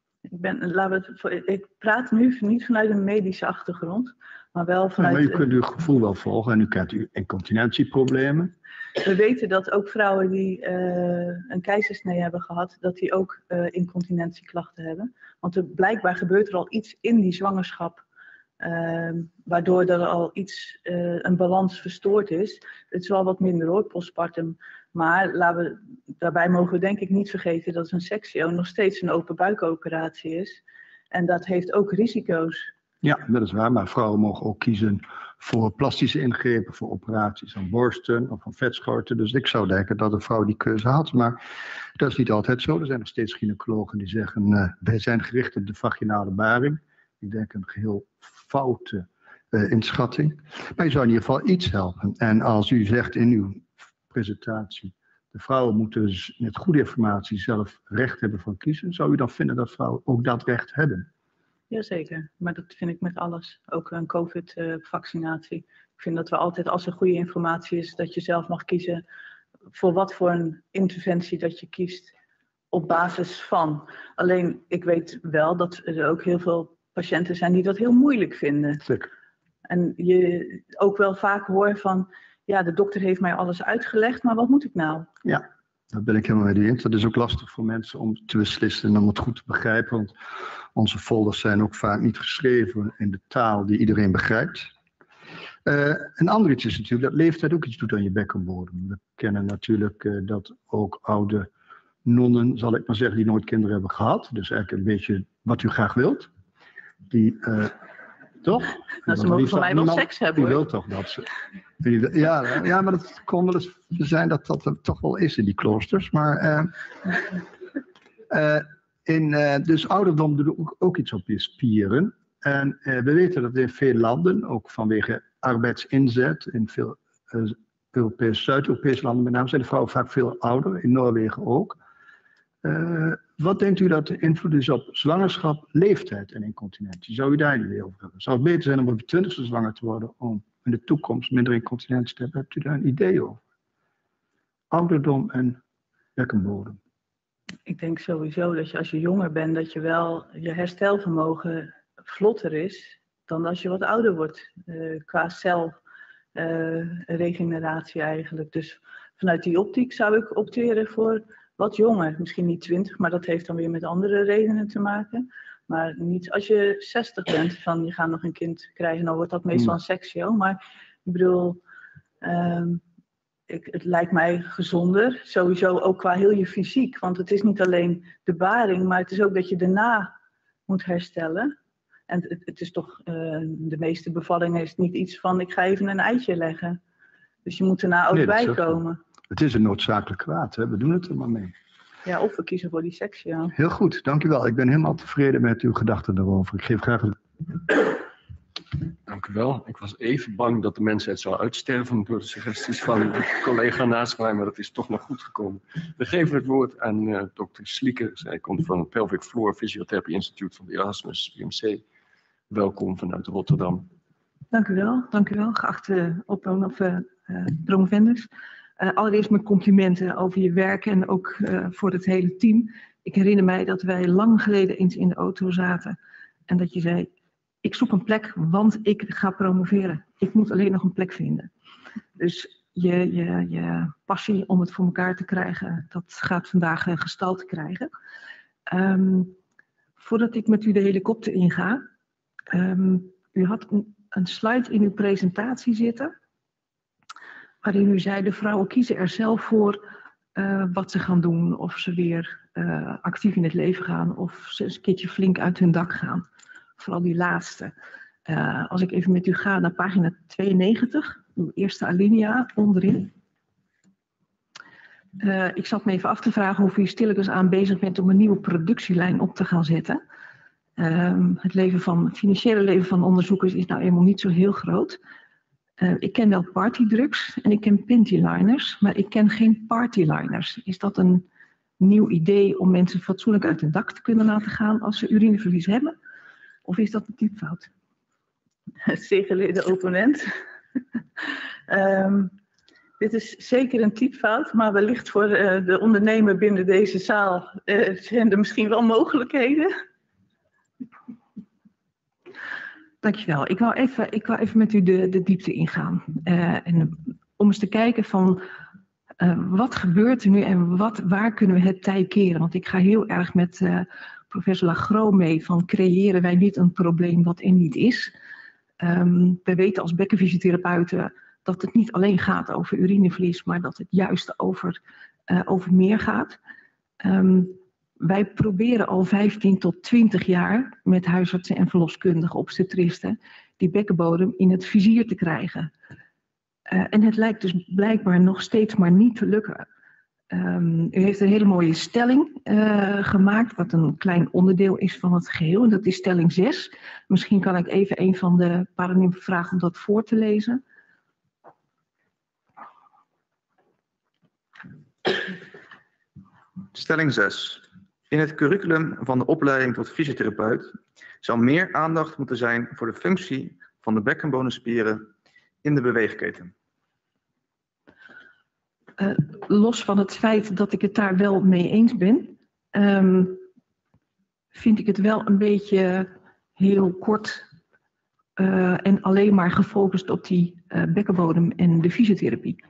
Ik praat nu niet vanuit een medische achtergrond, maar wel vanuit... Maar u kunt uw gevoel wel volgen en u kent uw incontinentieproblemen. We weten dat ook vrouwen die een keizersnee hebben gehad, dat die ook incontinentieklachten hebben. Want blijkbaar gebeurt er al iets in die zwangerschap, waardoor er al iets, een balans verstoord is. Het is wel wat minder hoor, postpartum. Maar daarbij mogen we denk ik niet vergeten dat een seksio nog steeds een open buikoperatie is. En dat heeft ook risico's. Ja, dat is waar, maar vrouwen mogen ook kiezen voor plastische ingrepen, voor operaties aan borsten of aan vetschorten. Dus ik zou denken dat een vrouw die keuze had, maar dat is niet altijd zo. Er zijn nog steeds gynaecologen die zeggen, wij zijn gericht op de vaginale baring. Ik denk een geheel foute inschatting. Maar je zou in ieder geval iets helpen. En als u zegt in uw presentatie, de vrouwen moeten dus met goede informatie zelf recht hebben van kiezen, zou u dan vinden dat vrouwen ook dat recht hebben? Jazeker, maar dat vind ik met alles. Ook een COVID-vaccinatie. Ik vind dat we altijd, als er goede informatie is, dat je zelf mag kiezen voor wat voor een interventie dat je kiest op basis van. Alleen, ik weet wel dat er ook heel veel patiënten zijn die dat heel moeilijk vinden. Zeker. En je ook wel vaak hoort van, ja, de dokter heeft mij alles uitgelegd, maar wat moet ik nou? Ja, daar ben ik helemaal mee eens. Dat is ook lastig voor mensen om te beslissen en om het goed te begrijpen. Want onze folders zijn ook vaak niet geschreven in de taal die iedereen begrijpt. Een ander iets is natuurlijk dat leeftijd ook iets doet aan je bekkenbodem. We kennen natuurlijk dat ook oude nonnen, zal ik maar zeggen, die nooit kinderen hebben gehad. Dus eigenlijk een beetje wat u graag wilt. Die, toch? Nou, ze mogen van mij wel seks hebben. Die wil toch dat ze... Ja, maar dat kon wel eens zijn dat dat er toch wel is in die kloosters. Maar dus ouderdom doet ook iets op je spieren. En we weten dat in veel landen, ook vanwege arbeidsinzet, in veel Zuid-Europese landen met name, zijn de vrouwen vaak veel ouder, in Noorwegen ook. Wat denkt u dat de invloed is op zwangerschap, leeftijd en incontinentie? Zou u daar een idee over hebben? Zou het beter zijn om op je 20e zwanger te worden om in de toekomst minder incontinentie te hebben? Hebt u daar een idee over? Ouderdom en bekkenbodem. Ik denk sowieso dat je als je jonger bent, dat je wel je herstelvermogen vlotter is dan als je wat ouder wordt. Qua celregeneratie eigenlijk. Dus vanuit die optiek zou ik opteren voor wat jonger. Misschien niet 20, maar dat heeft dan weer met andere redenen te maken. Maar niet als je 60 bent, van je gaat nog een kind krijgen, dan wordt dat meestal een seksio. Maar ik bedoel, het lijkt mij gezonder, sowieso ook qua heel je fysiek. Want het is niet alleen de baring, maar het is ook dat je daarna moet herstellen. En het is toch, de meeste bevallingen is niet iets van ik ga even een eitje leggen. Dus je moet daarna ook Nee, dat is bijkomen. Het is een noodzakelijk kwaad, hè? We doen het er maar mee. Ja, of we kiezen voor die sectie. Ja. Heel goed, dankjewel. Ik ben helemaal tevreden met uw gedachten daarover. Ik geef graag een... Dank u wel. Ik was even bang dat de mensheid zou uitsterven door de suggesties van de collega naast mij, maar dat is toch nog goed gekomen. We geven het woord aan dokter Slieke. Zij komt van het Pelvic Floor Physiotherapy Instituut van de Erasmus UMC. Welkom vanuit Rotterdam. Dank u wel, geachte promovendus. Allereerst mijn complimenten over je werk en ook voor het hele team. Ik herinner mij dat wij lang geleden eens in de auto zaten en dat je zei, ik zoek een plek, want ik ga promoveren. Ik moet alleen nog een plek vinden. Dus je passie om het voor elkaar te krijgen, dat gaat vandaag gestalte krijgen. Voordat ik met u de helikopter inga, u had een slide in uw presentatie zitten, waarin u zei, de vrouwen kiezen er zelf voor wat ze gaan doen, of ze weer actief in het leven gaan, of ze eens een keertje flink uit hun dak gaan. Vooral die laatste. Als ik even met u ga naar pagina 92, uw eerste alinea onderin. Ik zat me even af te vragen of u stilletjes aan bezig bent om een nieuwe productielijn op te gaan zetten. Het financiële leven van onderzoekers is nou eenmaal niet zo heel groot. Ik ken wel partydrugs en ik ken pantyliners, maar ik ken geen partyliners. Is dat een nieuw idee om mensen fatsoenlijk uit hun dak te kunnen laten gaan als ze urineverlies hebben? Of is dat een typfout? Zeer geleerde opponent. Dit is zeker een typfout, maar wellicht voor de ondernemer binnen deze zaal zijn er misschien wel mogelijkheden. Dankjewel. Ik wou even met u de diepte ingaan. Om eens te kijken van wat gebeurt er nu en waar kunnen we het tij keren? Want ik ga heel erg met professor Lagro mee van creëren wij niet een probleem wat er niet is. We weten als bekkenfysiotherapeuten dat het niet alleen gaat over urineverlies, maar dat het juist over meer gaat. Wij proberen al 15 tot 20 jaar met huisartsen en verloskundigen obstetristen die bekkenbodem in het vizier te krijgen. En het lijkt dus blijkbaar nog steeds maar niet te lukken. U heeft een hele mooie stelling gemaakt, wat een klein onderdeel is van het geheel. En dat is stelling 6. Misschien kan ik even een van de paranimfen vragen om dat voor te lezen. Stelling 6. In het curriculum van de opleiding tot fysiotherapeut zou meer aandacht moeten zijn voor de functie van de bekkenbodemspieren in de beweegketen. Los van het feit dat ik het daar wel mee eens ben, vind ik het wel een beetje heel kort en alleen maar gefocust op die bekkenbodem en de fysiotherapie.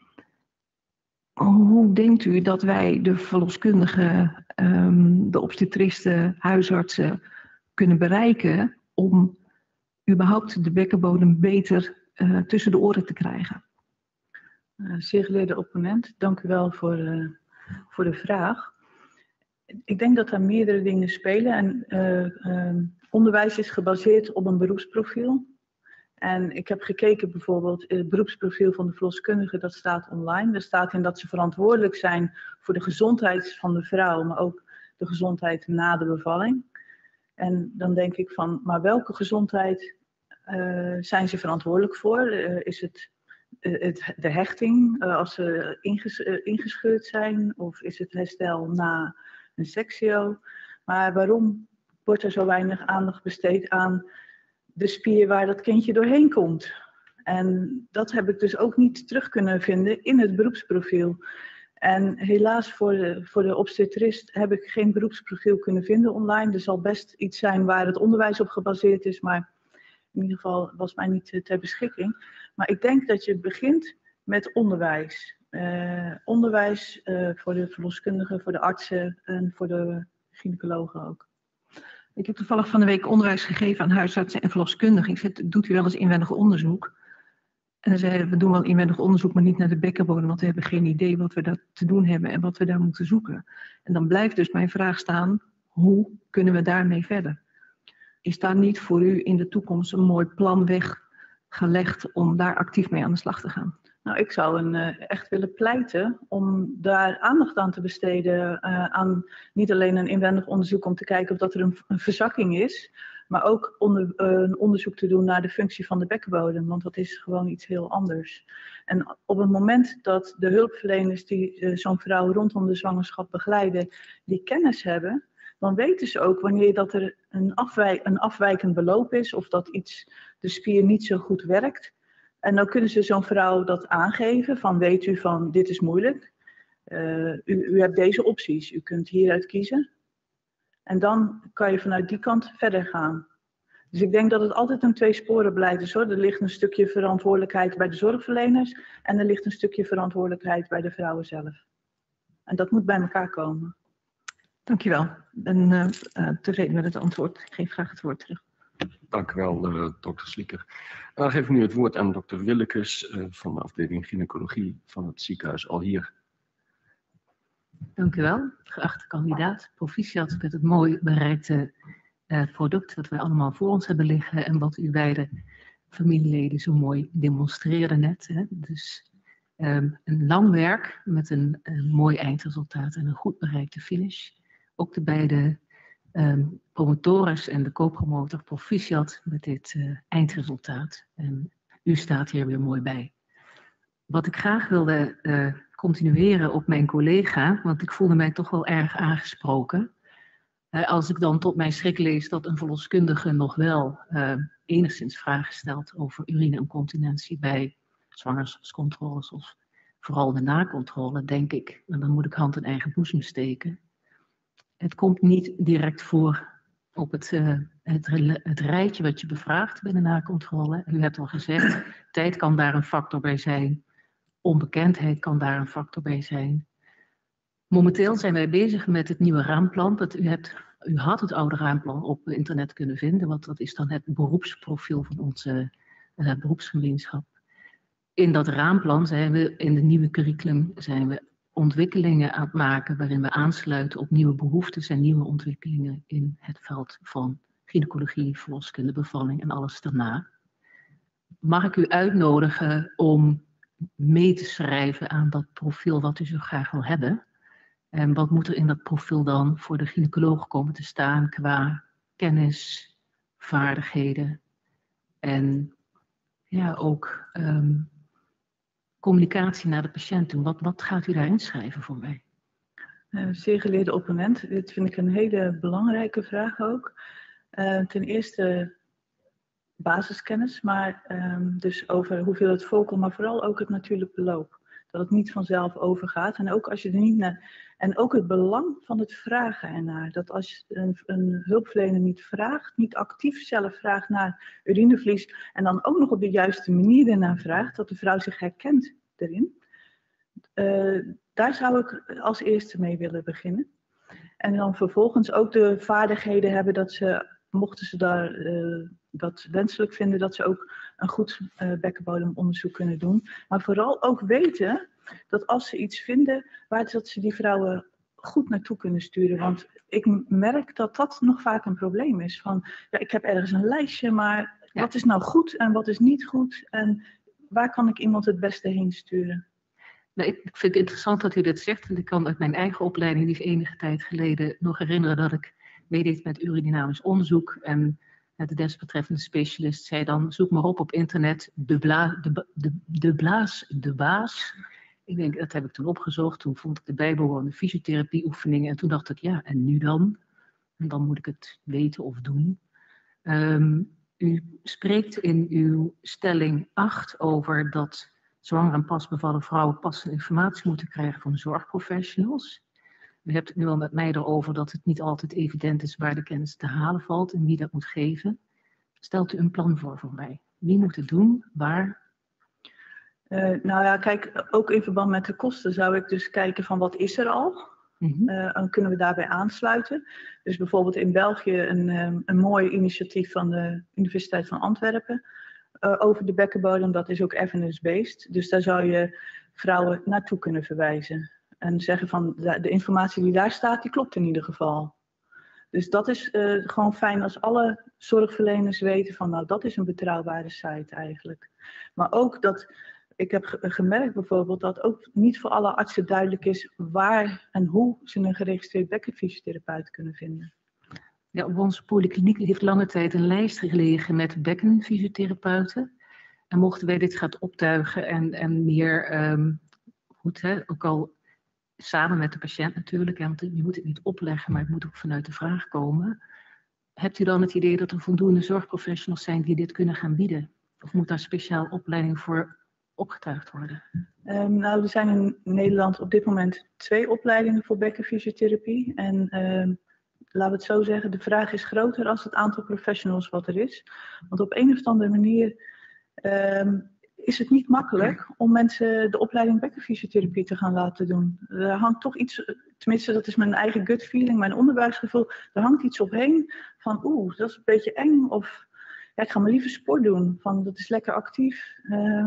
Hoe denkt u dat wij de verloskundigen, de obstetristen, huisartsen kunnen bereiken om überhaupt de bekkenbodem beter tussen de oren te krijgen? Zeer geleerde opponent, dank u wel voor de vraag. Ik denk dat er meerdere dingen spelen en onderwijs is gebaseerd op een beroepsprofiel. En ik heb gekeken bijvoorbeeld, het beroepsprofiel van de verloskundige, dat staat online. Er staat in dat ze verantwoordelijk zijn voor de gezondheid van de vrouw, maar ook de gezondheid na de bevalling. En dan denk ik van, maar welke gezondheid zijn ze verantwoordelijk voor? Is het de hechting als ze ingescheurd zijn? Of is het herstel na een seksio? Maar waarom wordt er zo weinig aandacht besteed aan de spier waar dat kindje doorheen komt? En dat heb ik dus ook niet terug kunnen vinden in het beroepsprofiel. En helaas voor de obstetrist heb ik geen beroepsprofiel kunnen vinden online. Er zal best iets zijn waar het onderwijs op gebaseerd is, maar in ieder geval was mij niet ter beschikking. Maar ik denk dat je begint met onderwijs. Onderwijs voor de verloskundigen, voor de artsen en voor de gynaecologen ook. Ik heb toevallig van de week onderwijs gegeven aan huisartsen en verloskundigen. Ik zei, doet u wel eens inwendig onderzoek? En dan zeiden we doen wel inwendig onderzoek, maar niet naar de bekkenbodem, want we hebben geen idee wat we daar te doen hebben en wat we daar moeten zoeken. En dan blijft dus mijn vraag staan, hoe kunnen we daarmee verder? is daar niet voor u in de toekomst een mooi plan weggelegd om daar actief mee aan de slag te gaan? Nou, ik zou echt willen pleiten om daar aandacht aan te besteden aan niet alleen een inwendig onderzoek om te kijken of dat er een verzakking is, maar ook een onderzoek te doen naar de functie van de bekkenbodem, want dat is gewoon iets heel anders. En op het moment dat de hulpverleners die zo'n vrouw rondom de zwangerschap begeleiden, die kennis hebben, dan weten ze ook wanneer dat er een afwijkend beloop is of dat de spier niet zo goed werkt. En dan kunnen ze zo'n vrouw dat aangeven van weet u van dit is moeilijk. U hebt deze opties, u kunt hieruit kiezen. En dan kan je vanuit die kant verder gaan. Dus ik denk dat het altijd een tweesporenbeleid is hoor. Er ligt een stukje verantwoordelijkheid bij de zorgverleners en er ligt een stukje verantwoordelijkheid bij de vrouwen zelf. En dat moet bij elkaar komen. Dankjewel. Ik ben tevreden met het antwoord. Ik geef graag het woord terug. Dank u wel, dokter Slieker. Dan geef ik nu het woord aan dokter Willekes van de afdeling gynaecologie van het ziekenhuis Alhier. Dank u wel, geachte kandidaat. Proficiat met het mooi bereikte product dat wij allemaal voor ons hebben liggen en wat uw beide familieleden zo mooi demonstreerden net. Hè. Dus een lang werk met een mooi eindresultaat en een goed bereikte finish. Ook de beide promotores en de co-promotor proficiat met dit eindresultaat. En u staat hier weer mooi bij. Wat ik graag wilde continueren op mijn collega, want ik voelde mij toch wel erg aangesproken. Als ik dan tot mijn schrik lees dat een verloskundige nog wel enigszins vragen stelt over urineincontinentie bij zwangerschapscontroles of vooral de nakontrole, denk ik, en dan moet ik hand in eigen boezem steken. Het komt niet direct voor op het rijtje wat je bevraagt bij de nakontrole. U hebt al gezegd, tijd kan daar een factor bij zijn. Onbekendheid kan daar een factor bij zijn. Momenteel zijn wij bezig met het nieuwe raamplan. U had het oude raamplan op internet kunnen vinden, want dat is dan het beroepsprofiel van onze beroepsgemeenschap. In dat raamplan zijn we, in het nieuwe curriculum, zijn we ontwikkelingen aan het maken waarin we aansluiten op nieuwe behoeftes en nieuwe ontwikkelingen in het veld van gynaecologie, verloskunde, bevalling en alles daarna. Mag ik u uitnodigen om mee te schrijven aan dat profiel wat u zo graag wil hebben? En wat moet er in dat profiel dan voor de gynaecoloog komen te staan qua kennis, vaardigheden en ja, ook communicatie naar de patiënt toe. Wat gaat u daarin schrijven voor mij? Zeer geleerde opponent, dit vind ik een hele belangrijke vraag ook. Ten eerste basiskennis, maar dus over hoeveel het voorkomt, maar vooral ook het natuurlijk beloop. Dat het niet vanzelf overgaat. En ook als je er niet naar. En ook het belang van het vragen ernaar. Dat als een hulpverlener niet vraagt, niet actief zelf vraagt naar urinevlies. En dan ook nog op de juiste manier ernaar vraagt, dat de vrouw zich herkent erin. Daar zou ik als eerste mee willen beginnen. En dan vervolgens ook de vaardigheden hebben dat ze, mochten ze daar dat wenselijk vinden, dat ze ook een goed bekkenbodemonderzoek kunnen doen. Maar vooral ook weten dat als ze iets vinden, dat ze die vrouwen goed naartoe kunnen sturen. Want ik merk dat dat nog vaak een probleem is. Van, ja, ik heb ergens een lijstje, maar wat is nou goed en wat is niet goed? En waar kan ik iemand het beste heen sturen? Nou, ik vind het interessant dat u dit zegt. Want ik kan uit mijn eigen opleiding, die enige tijd geleden, nog herinneren dat ik meedeed met urodynamisch onderzoek. En de desbetreffende specialist zei dan, zoek maar op internet, de baas. Ik denk, dat heb ik toen opgezocht. Toen vond ik de bijbehorende fysiotherapieoefeningen. En toen dacht ik, ja, en nu dan? En dan moet ik het weten of doen. U spreekt in uw stelling 8 over dat zwangere en pas bevallen vrouwen passende informatie moeten krijgen van de zorgprofessionals. U hebt het nu al met mij erover dat het niet altijd evident is waar de kennis te halen valt en wie dat moet geven. Stelt u een plan voor mij? Wie moet het doen? Waar? Nou ja, kijk, ook in verband met de kosten zou ik dus kijken van wat is er al? En kunnen we daarbij aansluiten? Dus bijvoorbeeld in België een mooi initiatief van de Universiteit van Antwerpen over de bekkenbodem. Dat is ook evidence-based. Dus daar zou je vrouwen naartoe kunnen verwijzen. En zeggen van de informatie die daar staat, die klopt in ieder geval. Dus dat is gewoon fijn als alle zorgverleners weten van, nou, dat is een betrouwbare site eigenlijk. Maar ook dat, ik heb gemerkt bijvoorbeeld dat ook niet voor alle artsen duidelijk is waar en hoe ze een geregistreerd bekkenfysiotherapeut kunnen vinden. Ja, op onze polykliniek heeft lange tijd een lijst gelegen met bekkenfysiotherapeuten. En mochten wij dit gaan optuigen en meer, goed, hè, ook al samen met de patiënt natuurlijk, want je moet het niet opleggen, maar het moet ook vanuit de vraag komen. Hebt u dan het idee dat er voldoende zorgprofessionals zijn die dit kunnen gaan bieden? Of moet daar speciaal opleiding voor opgetuigd worden? Nou, er zijn in Nederland op dit moment 2 opleidingen voor bekkenfysiotherapie. En laten we het zo zeggen, de vraag is groter als het aantal professionals wat er is. Want op een of andere manier is het niet makkelijk om mensen de opleiding bekkenfysiotherapie te gaan laten doen. Er hangt toch iets, tenminste dat is mijn eigen gut feeling, mijn onderbuiksgevoel, er hangt iets omheen van dat is een beetje eng of ja, ik ga maar liever sport doen, van dat is lekker actief.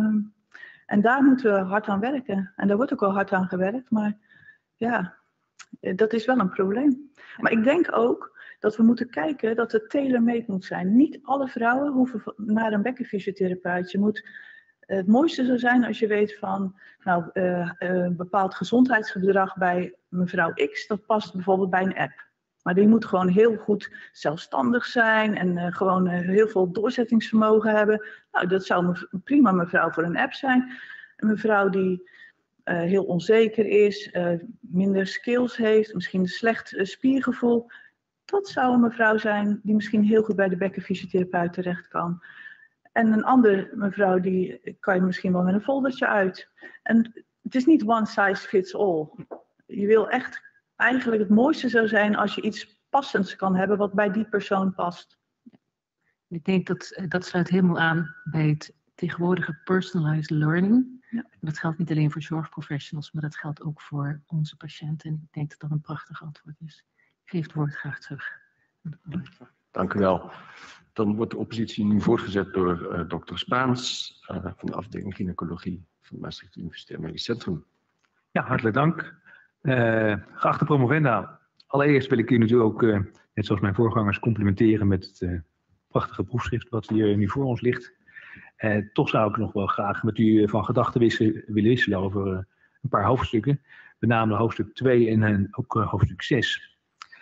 En daar moeten we hard aan werken. En daar wordt ook al hard aan gewerkt, maar ja, dat is wel een probleem. Maar ik denk ook dat we moeten kijken dat het tailor-made moet zijn. Niet alle vrouwen hoeven naar een bekkenfysiotherapeut. Het mooiste zou zijn als je weet van, nou, een bepaald gezondheidsgedrag bij mevrouw X, dat past bijvoorbeeld bij een app. Maar die moet gewoon heel goed zelfstandig zijn en gewoon heel veel doorzettingsvermogen hebben. Nou, dat zou prima mevrouw voor een app zijn. Een mevrouw die heel onzeker is, minder skills heeft, misschien een slecht spiergevoel. Dat zou een mevrouw zijn die misschien heel goed bij de bekkenfysiotherapeut terecht kan. En een andere mevrouw, die kan je misschien wel met een foldertje uit. En het is niet one size fits all. Je wil echt, eigenlijk het mooiste zou zijn als je iets passends kan hebben wat bij die persoon past. Ik denk dat sluit helemaal aan bij het tegenwoordige personalized learning. Ja. Dat geldt niet alleen voor zorgprofessionals, maar dat geldt ook voor onze patiënten. En ik denk dat dat een prachtig antwoord is. Ik geef het woord graag terug. Dank u wel. Dan wordt de oppositie nu voortgezet door dokter Spaans van de afdeling gynaecologie van het Maastricht Universitair Medisch Centrum. Ja, hartelijk dank. Geachte promovenda, allereerst wil ik u natuurlijk ook, net zoals mijn voorgangers, complimenteren met het prachtige proefschrift wat hier nu voor ons ligt. Toch zou ik nog wel graag met u van gedachten willen wisselen over een paar hoofdstukken. Met name hoofdstuk 2 en ook hoofdstuk 6.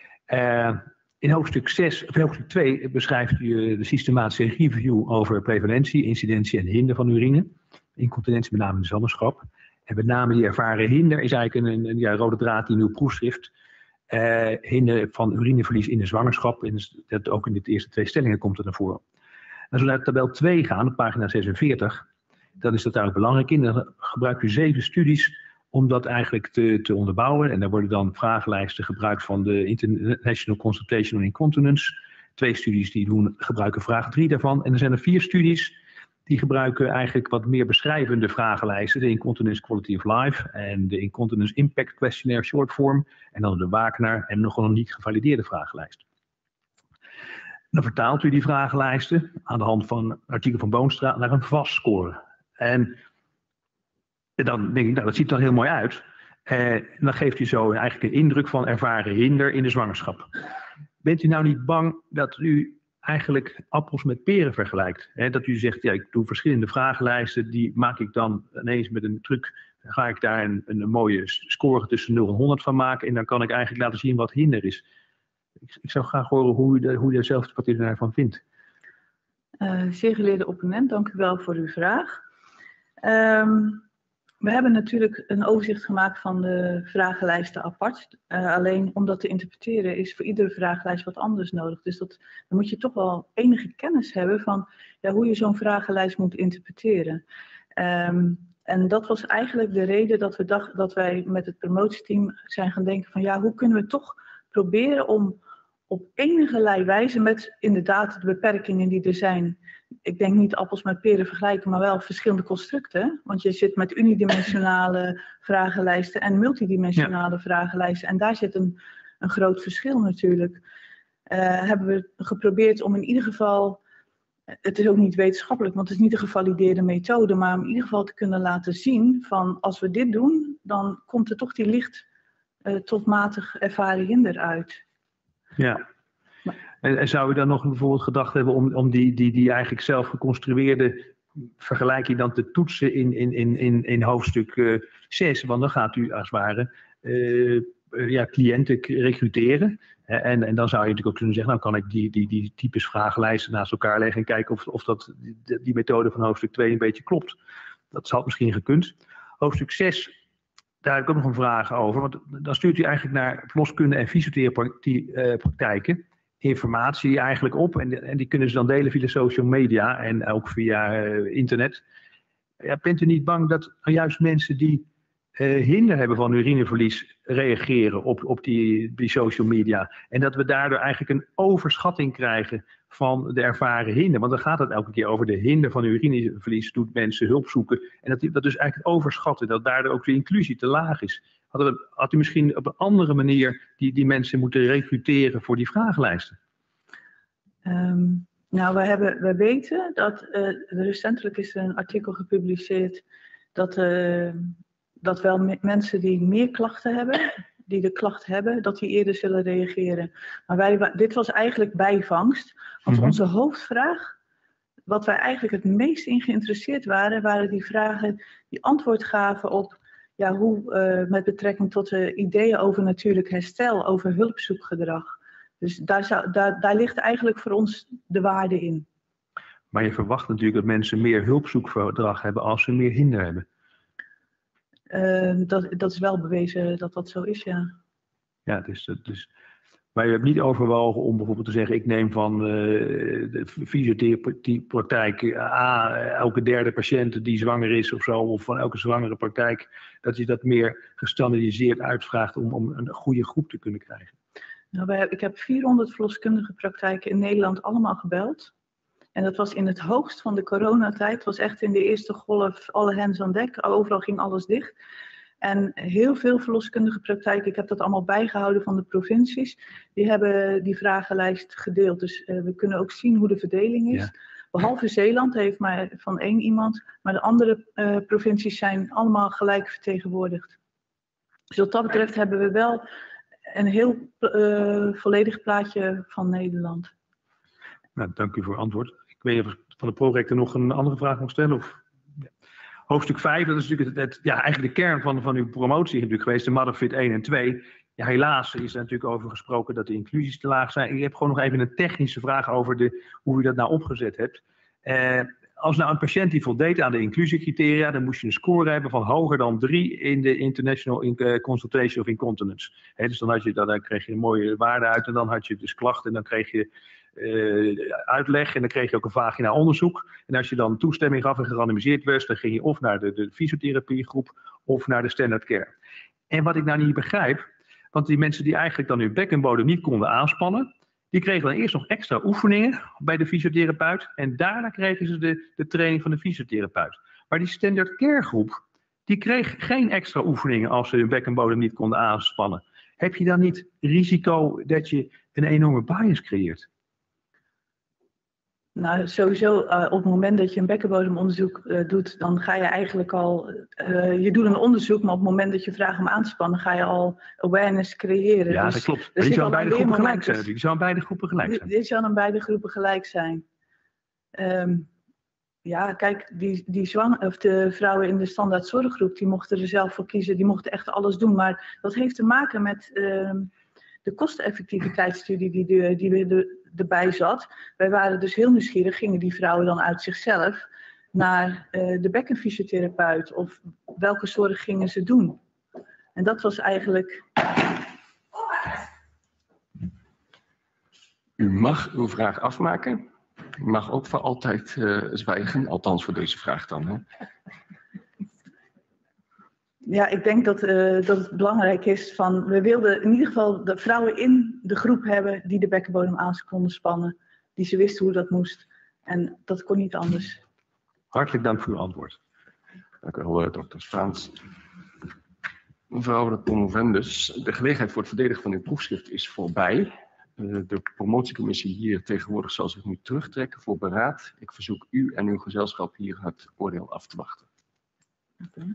In hoofdstuk 2 beschrijft u de systematische review over prevalentie, incidentie en hinder van urine. Incontinentie, met name in de zwangerschap. En met name die ervaren hinder is eigenlijk een rode draad in uw proefschrift. Hinder van urineverlies in de zwangerschap. En dat ook in de eerste 2 stellingen komt het naar voren. Als we naar tabel 2 gaan, op pagina 46, dan is dat eigenlijk belangrijk in. Dan gebruikt u 7 studies om dat eigenlijk te onderbouwen. En daar worden dan vragenlijsten gebruikt van de International Consultation on Incontinence. 2 studies die gebruiken vraag 3 daarvan. En er zijn er 4 studies die gebruiken eigenlijk wat meer beschrijvende vragenlijsten. De Incontinence Quality of Life en de Incontinence Impact Questionnaire Shortform. En dan de Wagner en nog een niet gevalideerde vragenlijst. Dan vertaalt u die vragenlijsten aan de hand van een artikel van Boonstra naar een VAS-score. En dan denk ik, nou, dat ziet er heel mooi uit. Dan geeft u zo eigenlijk een indruk van ervaren hinder in de zwangerschap. Bent u nou niet bang dat u eigenlijk appels met peren vergelijkt? Dat u zegt, ja, ik doe verschillende vragenlijsten, die maak ik dan ineens met een truc. Dan ga ik daar een mooie score tussen 0 en 100 van maken. En dan kan ik eigenlijk laten zien wat hinder is. Ik zou graag horen hoe u zelf wat u daarvan vindt. Zeer geleerde opponent, dank u wel voor uw vraag. We hebben natuurlijk een overzicht gemaakt van de vragenlijsten apart. Alleen om dat te interpreteren is voor iedere vragenlijst wat anders nodig. Dus dan moet je toch wel enige kennis hebben van hoe je zo'n vragenlijst moet interpreteren. En dat was eigenlijk de reden dat wij met het promotieteam zijn gaan denken van hoe kunnen we toch proberen om op enigerlei wijze met inderdaad de beperkingen die er zijn. Ik denk niet appels met peren vergelijken, maar wel verschillende constructen. Want je zit met unidimensionale vragenlijsten en multidimensionale vragenlijsten. En daar zit een groot verschil natuurlijk. Hebben we geprobeerd om in ieder geval, het is ook niet wetenschappelijk, want het is niet een gevalideerde methode, maar om in ieder geval te kunnen laten zien van als we dit doen, dan komt er toch die licht tot matig ervaren hinder uit. Ja, En zou u dan nog bijvoorbeeld gedacht hebben om die eigenlijk zelf geconstrueerde vergelijking dan te toetsen in hoofdstuk 6? Want dan gaat u als het ware cliënten recruteren. En dan zou je natuurlijk ook kunnen zeggen, nou kan ik die types vragenlijsten naast elkaar leggen en kijken of die methode van hoofdstuk 2 een beetje klopt. Dat had misschien gekund. Hoofdstuk 6, daar heb ik ook nog een vraag over. Want dan stuurt u eigenlijk naar verloskunde en fysiotherapiepraktijken informatie eigenlijk op. En die kunnen ze dan delen via social media en ook via internet. Ja, bent u niet bang dat juist mensen die hinder hebben van urineverlies reageren op die social media? En dat we daardoor eigenlijk een overschatting krijgen van de ervaren hinder. Want dan gaat het elke keer over de hinder van urineverlies, doet mensen hulp zoeken. En dat is eigenlijk overschatten, dat daardoor ook de inclusie te laag is. Had u misschien op een andere manier die mensen moeten recruteren voor die vragenlijsten? Nou, wij weten dat recentelijk is er een artikel gepubliceerd dat wel mensen die meer klachten hebben, die de klacht hebben, dat die eerder zullen reageren. Maar dit was eigenlijk bijvangst. Want onze hoofdvraag, wat wij eigenlijk het meest in geïnteresseerd waren die vragen die antwoord gaven op hoe met betrekking tot de ideeën over natuurlijk herstel, over hulpzoekgedrag. Dus daar ligt eigenlijk voor ons de waarde in. Maar je verwacht natuurlijk dat mensen meer hulpzoekgedrag hebben als ze meer hinder hebben. Dat is wel bewezen dat dat zo is, ja. Ja, maar je hebt niet overwogen om bijvoorbeeld te zeggen, ik neem van de fysiotherapiepraktijk elke derde patiënt die zwanger is of zo, of van elke zwangere praktijk, dat je dat meer gestandaardiseerd uitvraagt om een goede groep te kunnen krijgen. Nou, ik heb 400 verloskundige praktijken in Nederland allemaal gebeld. En dat was in het hoogst van de coronatijd. Het was echt in de eerste golf, alle hands aan dek. Overal ging alles dicht. En heel veel verloskundige praktijken, ik heb dat allemaal bijgehouden van de provincies, die hebben die vragenlijst gedeeld. Dus we kunnen ook zien hoe de verdeling is. Ja. Behalve Zeeland heeft maar van 1 iemand, maar de andere provincies zijn allemaal gelijk vertegenwoordigd. Dus wat dat betreft hebben we wel een heel volledig plaatje van Nederland. Nou, dank u voor het antwoord. Ik weet niet of van de prorector nog een andere vraag mag stellen. Of... Ja. Hoofdstuk 5, dat is natuurlijk eigenlijk de kern van uw promotie natuurlijk geweest, de Motherfit 1 en 2. Ja, helaas is er natuurlijk over gesproken dat de inclusies te laag zijn. Ik heb gewoon nog even een technische vraag over hoe u dat nou opgezet hebt. Als nou een patiënt die voldeed aan de inclusiecriteria, dan moest je een score hebben van hoger dan 3 in de International Consultation of Incontinence. Dus dan kreeg je een mooie waarde uit en dan had je dus klachten en dan kreeg je uitleg en dan kreeg je ook een vagina onderzoek. En als je dan toestemming gaf en gerandomiseerd werd, dan ging je of naar de fysiotherapiegroep of naar de standard care. En wat ik nou niet begrijp, want die mensen die eigenlijk dan hun bekkenbodem niet konden aanspannen, die kregen dan eerst nog extra oefeningen bij de fysiotherapeut en daarna kregen ze de training van de fysiotherapeut. Maar die standard care groep, die kreeg geen extra oefeningen als ze hun bekkenbodem niet konden aanspannen. Heb je dan niet risico dat je een enorme bias creëert? Nou, sowieso op het moment dat je een bekkenbodemonderzoek doet, dan ga je eigenlijk al, je doet een onderzoek, maar op het moment dat je vraagt om aan te spannen, ga je al awareness creëren. Ja, dus, dat klopt. Maar die zou aan beide groepen gelijk zijn. Die zou aan beide groepen gelijk zijn. Dit zou aan beide groepen gelijk zijn. Ja, kijk, de vrouwen in de standaard zorggroep, die mochten er zelf voor kiezen, die mochten echt alles doen. Maar dat heeft te maken met de kosteneffectiviteitsstudie die erbij zat. Wij waren dus heel nieuwsgierig, gingen die vrouwen dan uit zichzelf naar de bekkenfysiotherapeut of welke zorg gingen ze doen. En dat was eigenlijk... U mag uw vraag afmaken. U mag ook voor altijd zwijgen, althans voor deze vraag dan. Hè? Ja, ik denk dat het belangrijk is van, we wilden in ieder geval de vrouwen in de groep hebben die de bekkenbodem aan konden spannen. Die ze wisten hoe dat moest. En dat kon niet anders. Hartelijk dank voor uw antwoord. Dank u wel, dokter Spaans. Mevrouw de promovendus, de gelegenheid voor het verdedigen van uw proefschrift is voorbij. De promotiecommissie hier tegenwoordig zal zich nu terugtrekken voor beraad. Ik verzoek u en uw gezelschap hier het oordeel af te wachten. Okay.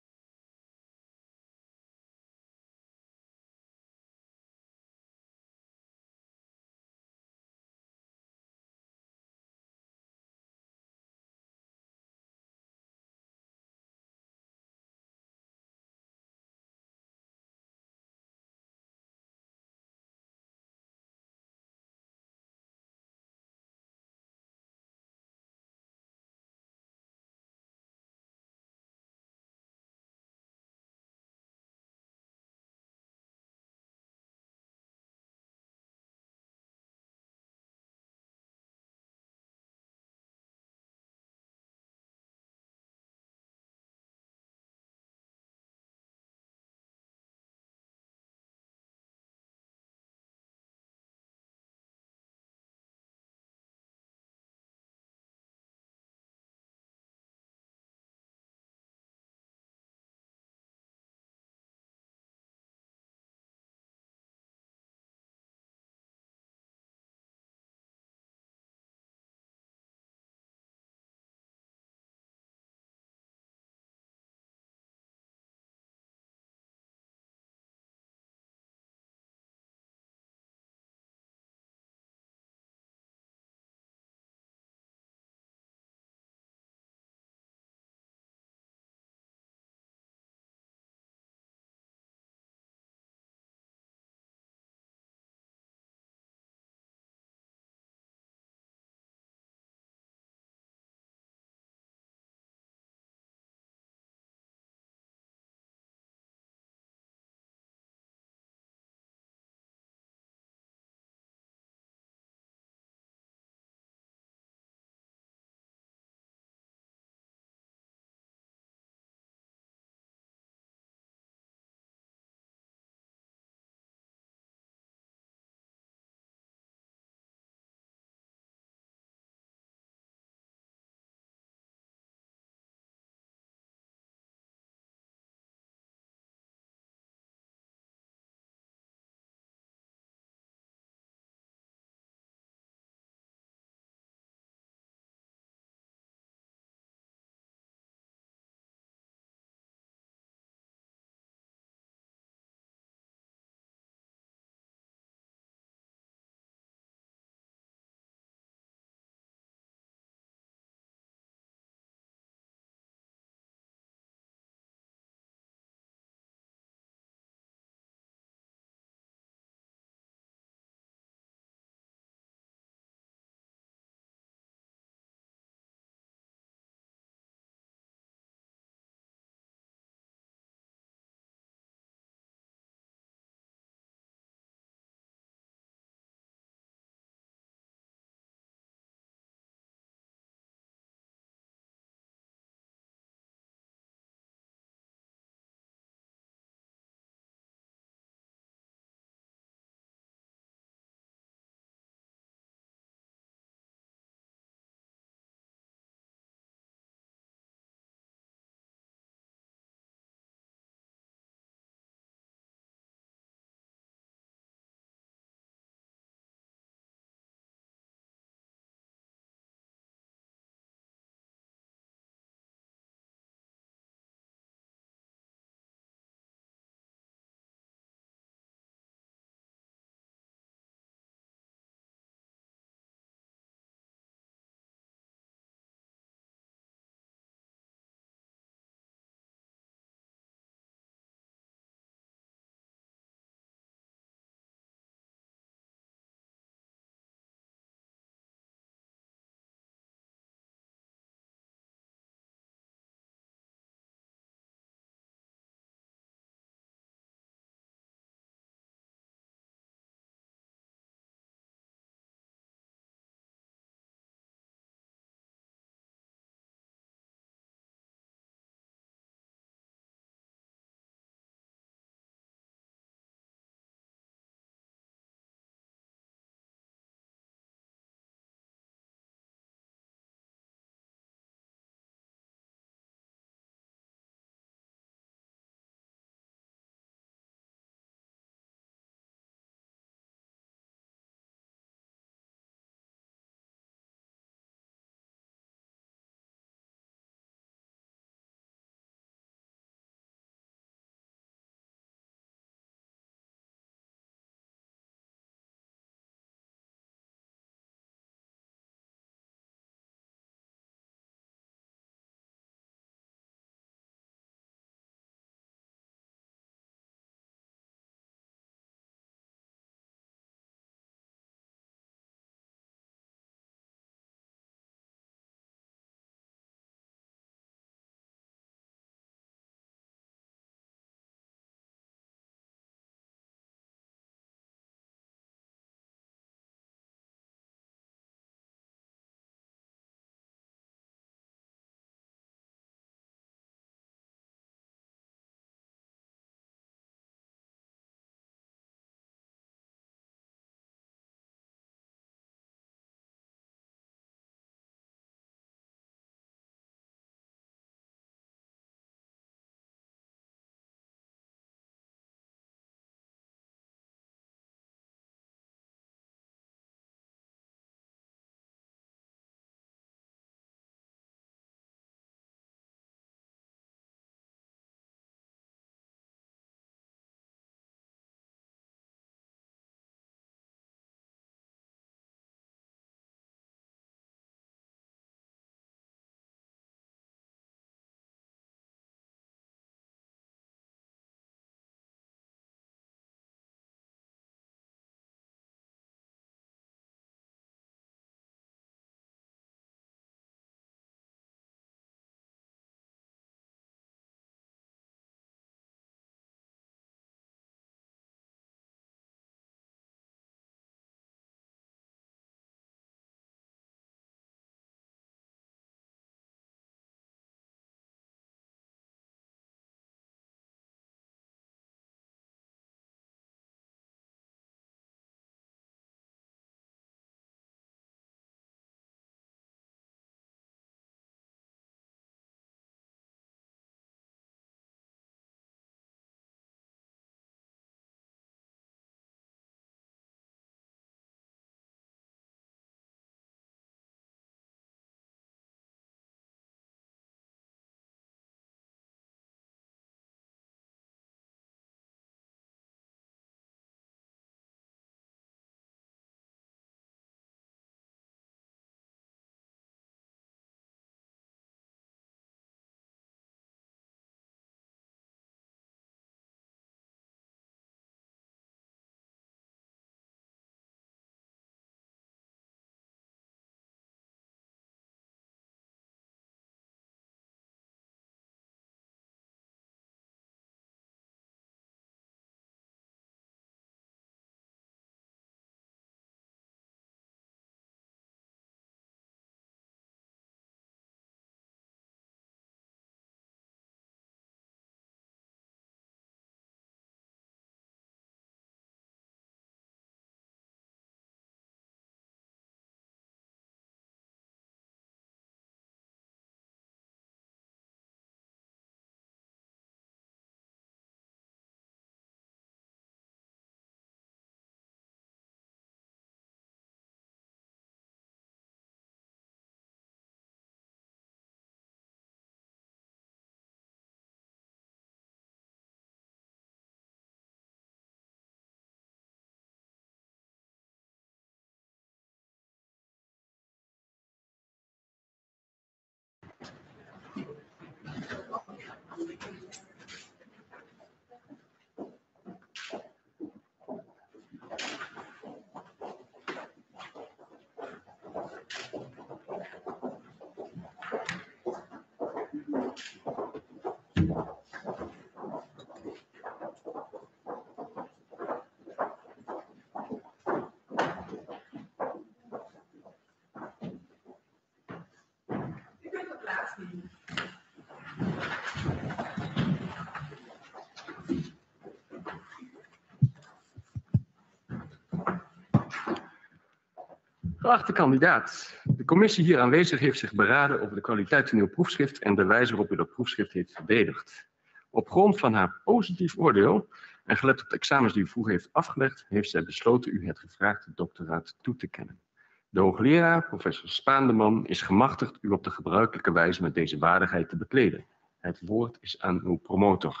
Geachte kandidaat, de commissie hier aanwezig heeft zich beraden over de kwaliteit van uw proefschrift en de wijze waarop u dat proefschrift heeft verdedigd. Op grond van haar positief oordeel en gelet op de examens die u vroeger heeft afgelegd, heeft zij besloten u het gevraagde doctoraat toe te kennen. De hoogleraar, professor Spaandeman, is gemachtigd u op de gebruikelijke wijze met deze waardigheid te bekleden. Het woord is aan uw promotor.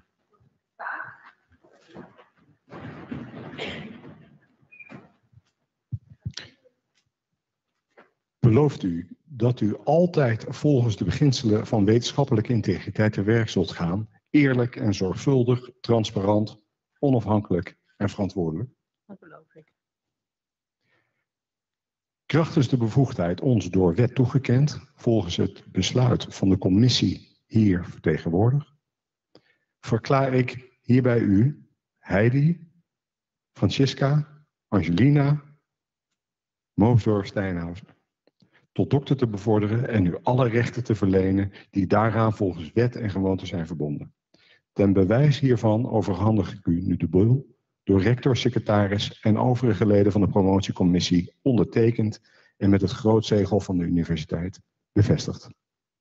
Belooft u dat u altijd volgens de beginselen van wetenschappelijke integriteit te werk zult gaan, eerlijk en zorgvuldig, transparant, onafhankelijk en verantwoordelijk? Dat beloof ik. Krachtens de bevoegdheid ons door wet toegekend, volgens het besluit van de commissie hier vertegenwoordigd, verklaar ik hierbij u, Heidi, Francisca, Angelina, Moosdorf-Steinhausen, tot dokter te bevorderen en u alle rechten te verlenen die daaraan volgens wet en gewoonte zijn verbonden. Ten bewijs hiervan overhandig ik u nu de bul, door rector, secretaris en overige leden van de promotiecommissie ondertekend en met het grootzegel van de universiteit bevestigd.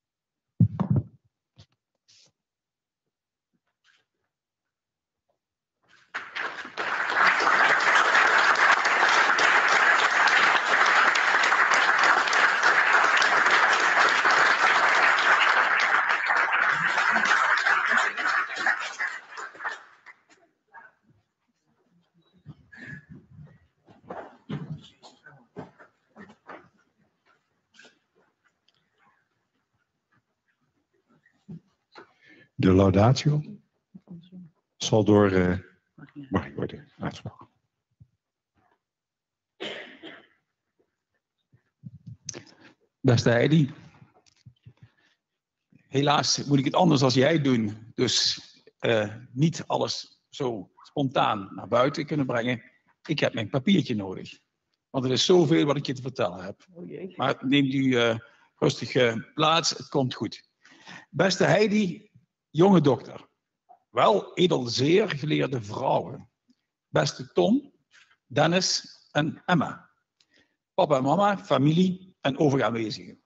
De laudatio zal door Marie worden uitgesproken. Beste Heidi, helaas moet ik het anders als jij doen. Dus niet alles zo spontaan naar buiten kunnen brengen. Ik heb mijn papiertje nodig. Want er is zoveel wat ik je te vertellen heb. Maar neemt u rustig plaats, het komt goed. Beste Heidi, jonge dokter, wel edelzeer geleerde vrouwen. Beste Tom, Dennis en Emma. Papa en mama, familie en overige aanwezigen.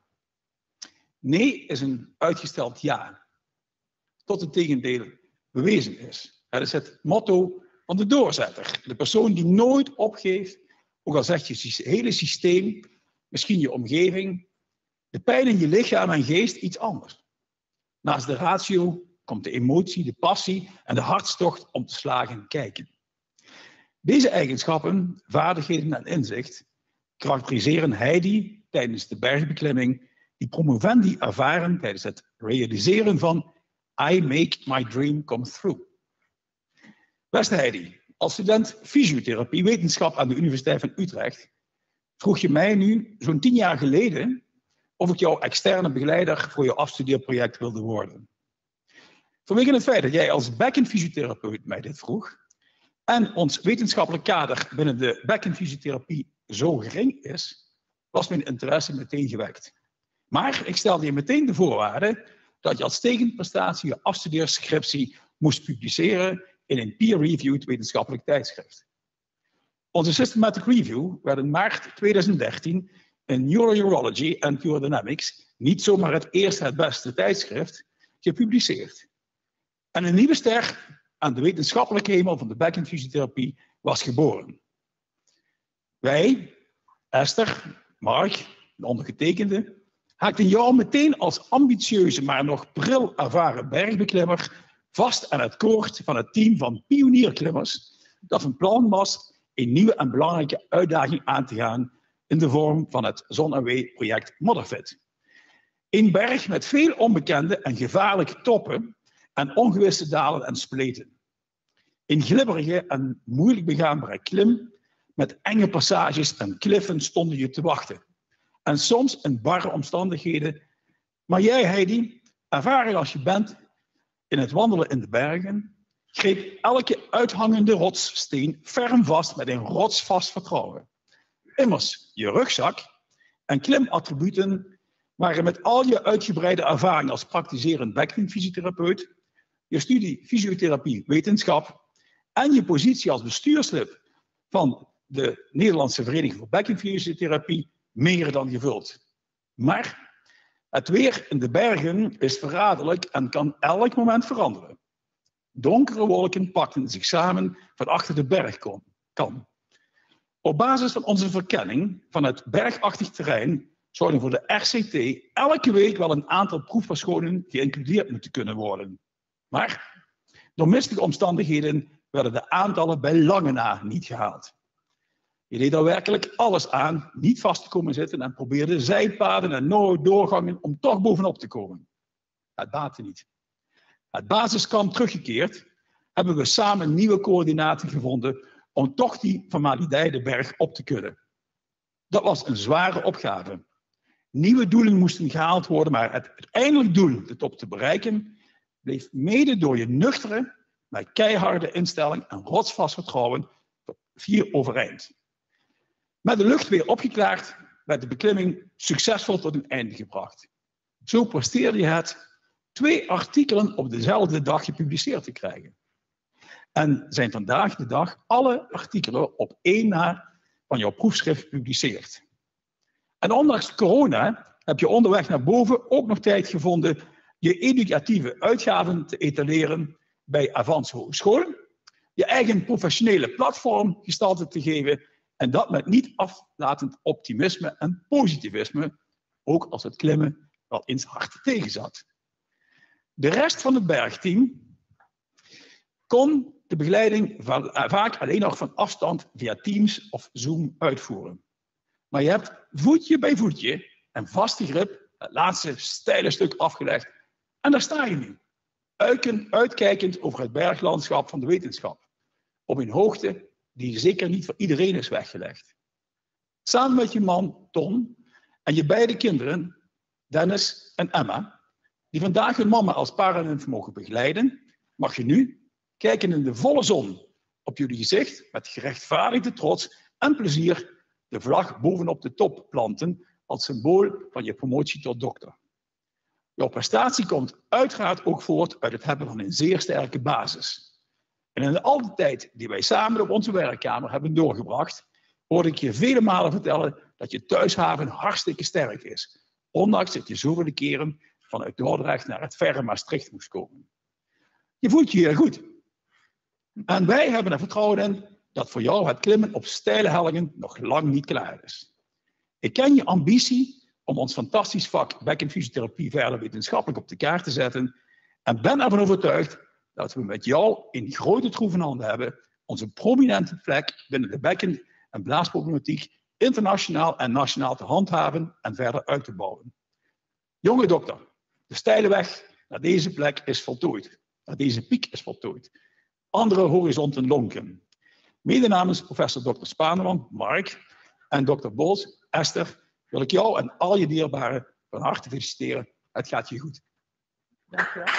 Nee is een uitgesteld ja. Tot het tegendeel bewezen is. Dat is het motto van de doorzetter. De persoon die nooit opgeeft, ook al zegt je hele systeem, misschien je omgeving, de pijn in je lichaam en geest iets anders. Naast de ratio komt de emotie, de passie en de hartstocht om te slagen kijken. Deze eigenschappen, vaardigheden en inzicht karakteriseren Heidi tijdens de bergbeklimming die promovendi ervaren tijdens het realiseren van I make my dream come through. Beste Heidi, als student fysiotherapie wetenschap aan de Universiteit van Utrecht vroeg je mij nu zo'n 10 jaar geleden of ik jouw externe begeleider voor je afstudeerproject wilde worden. Vanwege het feit dat jij als bekkenfysiotherapeut mij dit vroeg en ons wetenschappelijk kader binnen de bekkenfysiotherapie zo gering is, was mijn interesse meteen gewekt. Maar ik stelde je meteen de voorwaarde dat je als tegenprestatie je afstudeerscriptie moest publiceren in een peer-reviewed wetenschappelijk tijdschrift. Onze systematic review werd in maart 2013 in Neurourology and Urodynamics, niet zomaar het eerste het beste tijdschrift, gepubliceerd. En een nieuwe ster aan de wetenschappelijke hemel van de bekkenfysiotherapie was geboren. Wij, Esther, Mark, de ondergetekende, haakten jou meteen als ambitieuze, maar nog pril ervaren bergbeklimmer vast aan het koord van het team van pionierklimmers dat van plan was een nieuwe en belangrijke uitdaging aan te gaan in de vorm van het Zon&W-project Motherfit. Een berg met veel onbekende en gevaarlijke toppen en ongewisse dalen en spleten. In glibberige en moeilijk begaanbare klim met enge passages en kliffen stonden je te wachten. En soms in barre omstandigheden. Maar jij, Heidi, ervaren als je bent in het wandelen in de bergen, greep elke uithangende rotssteen ferm vast met een rotsvast vertrouwen. Immers, je rugzak en klimattributen waren met al je uitgebreide ervaring als praktiserend bekkenfysiotherapeut, je studie fysiotherapie wetenschap en je positie als bestuurslid van de Nederlandse Vereniging voor Bekkenfysiotherapie meer dan gevuld. Maar het weer in de bergen is verraderlijk en kan elk moment veranderen. Donkere wolken pakten zich samen van achter de bergkam. Op basis van onze verkenning van het bergachtig terrein zouden voor de RCT elke week wel een aantal proefpersonen geïncludeerd moeten kunnen worden. Maar door misselijke omstandigheden werden de aantallen bij lange na niet gehaald. Je deed er werkelijk alles aan niet vast te komen zitten en probeerde zijpaden en doorgangen om toch bovenop te komen. Het baatte niet. Het basiskamp teruggekeerd hebben we samen nieuwe coördinaten gevonden om toch die van Malidijdenberg op te kunnen. Dat was een zware opgave. Nieuwe doelen moesten gehaald worden, maar het uiteindelijk doel de top te bereiken bleef mede door je nuchtere, maar keiharde instelling en rotsvast vertrouwen 4 overeind. Met de lucht weer opgeklaard werd de beklimming succesvol tot een einde gebracht. Zo presteerde je het 2 artikelen op dezelfde dag gepubliceerd te krijgen. En zijn vandaag de dag alle artikelen op 1 na van jouw proefschrift gepubliceerd. En ondanks corona heb je onderweg naar boven ook nog tijd gevonden je educatieve uitgaven te etaleren bij Avans Hogeschool, je eigen professionele platform gestalte te geven en dat met niet aflatend optimisme en positivisme, ook als het klimmen wel eens hard tegenzat. De rest van het bergteam kon de begeleiding vaak alleen nog van afstand via Teams of Zoom uitvoeren. Maar je hebt voetje bij voetje en vaste grip het laatste steile stuk afgelegd. En daar sta je nu, uitkijkend over het berglandschap van de wetenschap. Op een hoogte die zeker niet voor iedereen is weggelegd. Samen met je man Ton en je beide kinderen, Dennis en Emma, die vandaag hun mama als paranymf mogen begeleiden, mag je nu, kijken in de volle zon op jullie gezicht, met gerechtvaardigde trots en plezier, de vlag bovenop de top planten als symbool van je promotie tot dokter. Jouw prestatie komt uiteraard ook voort uit het hebben van een zeer sterke basis. En in al de tijd die wij samen op onze werkkamer hebben doorgebracht, hoorde ik je vele malen vertellen dat je thuishaven hartstikke sterk is, ondanks dat je zoveel keren vanuit Dordrecht naar het verre Maastricht moest komen. Je voelt je hier goed. En wij hebben er vertrouwen in dat voor jou het klimmen op steile hellingen nog lang niet klaar is. Ik ken je ambitie om ons fantastisch vak bekkenfysiotherapie verder wetenschappelijk op de kaart te zetten en ben ervan overtuigd dat we met jou in grote troeven handen hebben onze prominente plek binnen de bekken- en blaasproblematiek internationaal en nationaal te handhaven en verder uit te bouwen. Jonge dokter, de steile weg naar deze plek is voltooid. Naar deze piek is voltooid. Andere horizonten lonken. Mede namens professor Dr. Spaneman, Mark, en Dr. Bols, Esther, wil ik jou en al je dierbaren van harte feliciteren. Het gaat je goed. Dank je wel.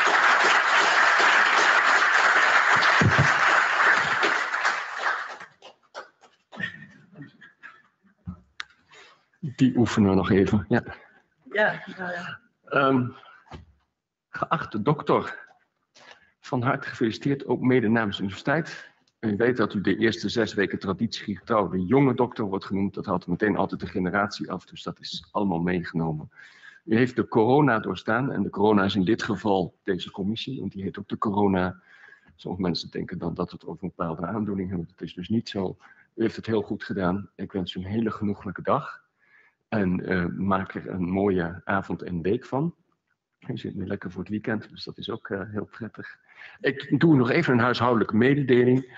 Die oefenen we nog even. Ja. Ja, nou ja. Geachte dokter, van harte gefeliciteerd, ook mede namens de universiteit. U weet dat u de eerste 6 weken traditiegetrouw de jonge dokter wordt genoemd. Dat houdt meteen altijd de generatie af, dus dat is allemaal meegenomen. U heeft de corona doorstaan en de corona is in dit geval deze commissie, want die heet ook de corona. Sommige mensen denken dan dat het over een bepaalde aandoening gaat. Dat is dus niet zo. U heeft het heel goed gedaan. Ik wens u een hele genoeglijke dag. En maak er een mooie avond en week van. U zit nu lekker voor het weekend, dus dat is ook heel prettig. Ik doe nog even een huishoudelijke mededeling.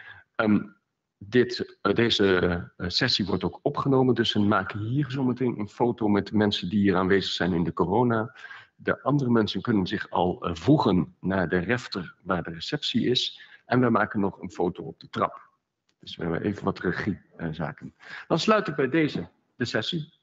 Deze sessie wordt ook opgenomen, dus we maken hier zometeen een foto met de mensen die hier aanwezig zijn in de corona De andere mensen kunnen zich al voegen naar de refter waar de receptie is. En we maken nog een foto op de trap. Dus we hebben even wat regiezaken. Dan sluit ik bij deze de sessie.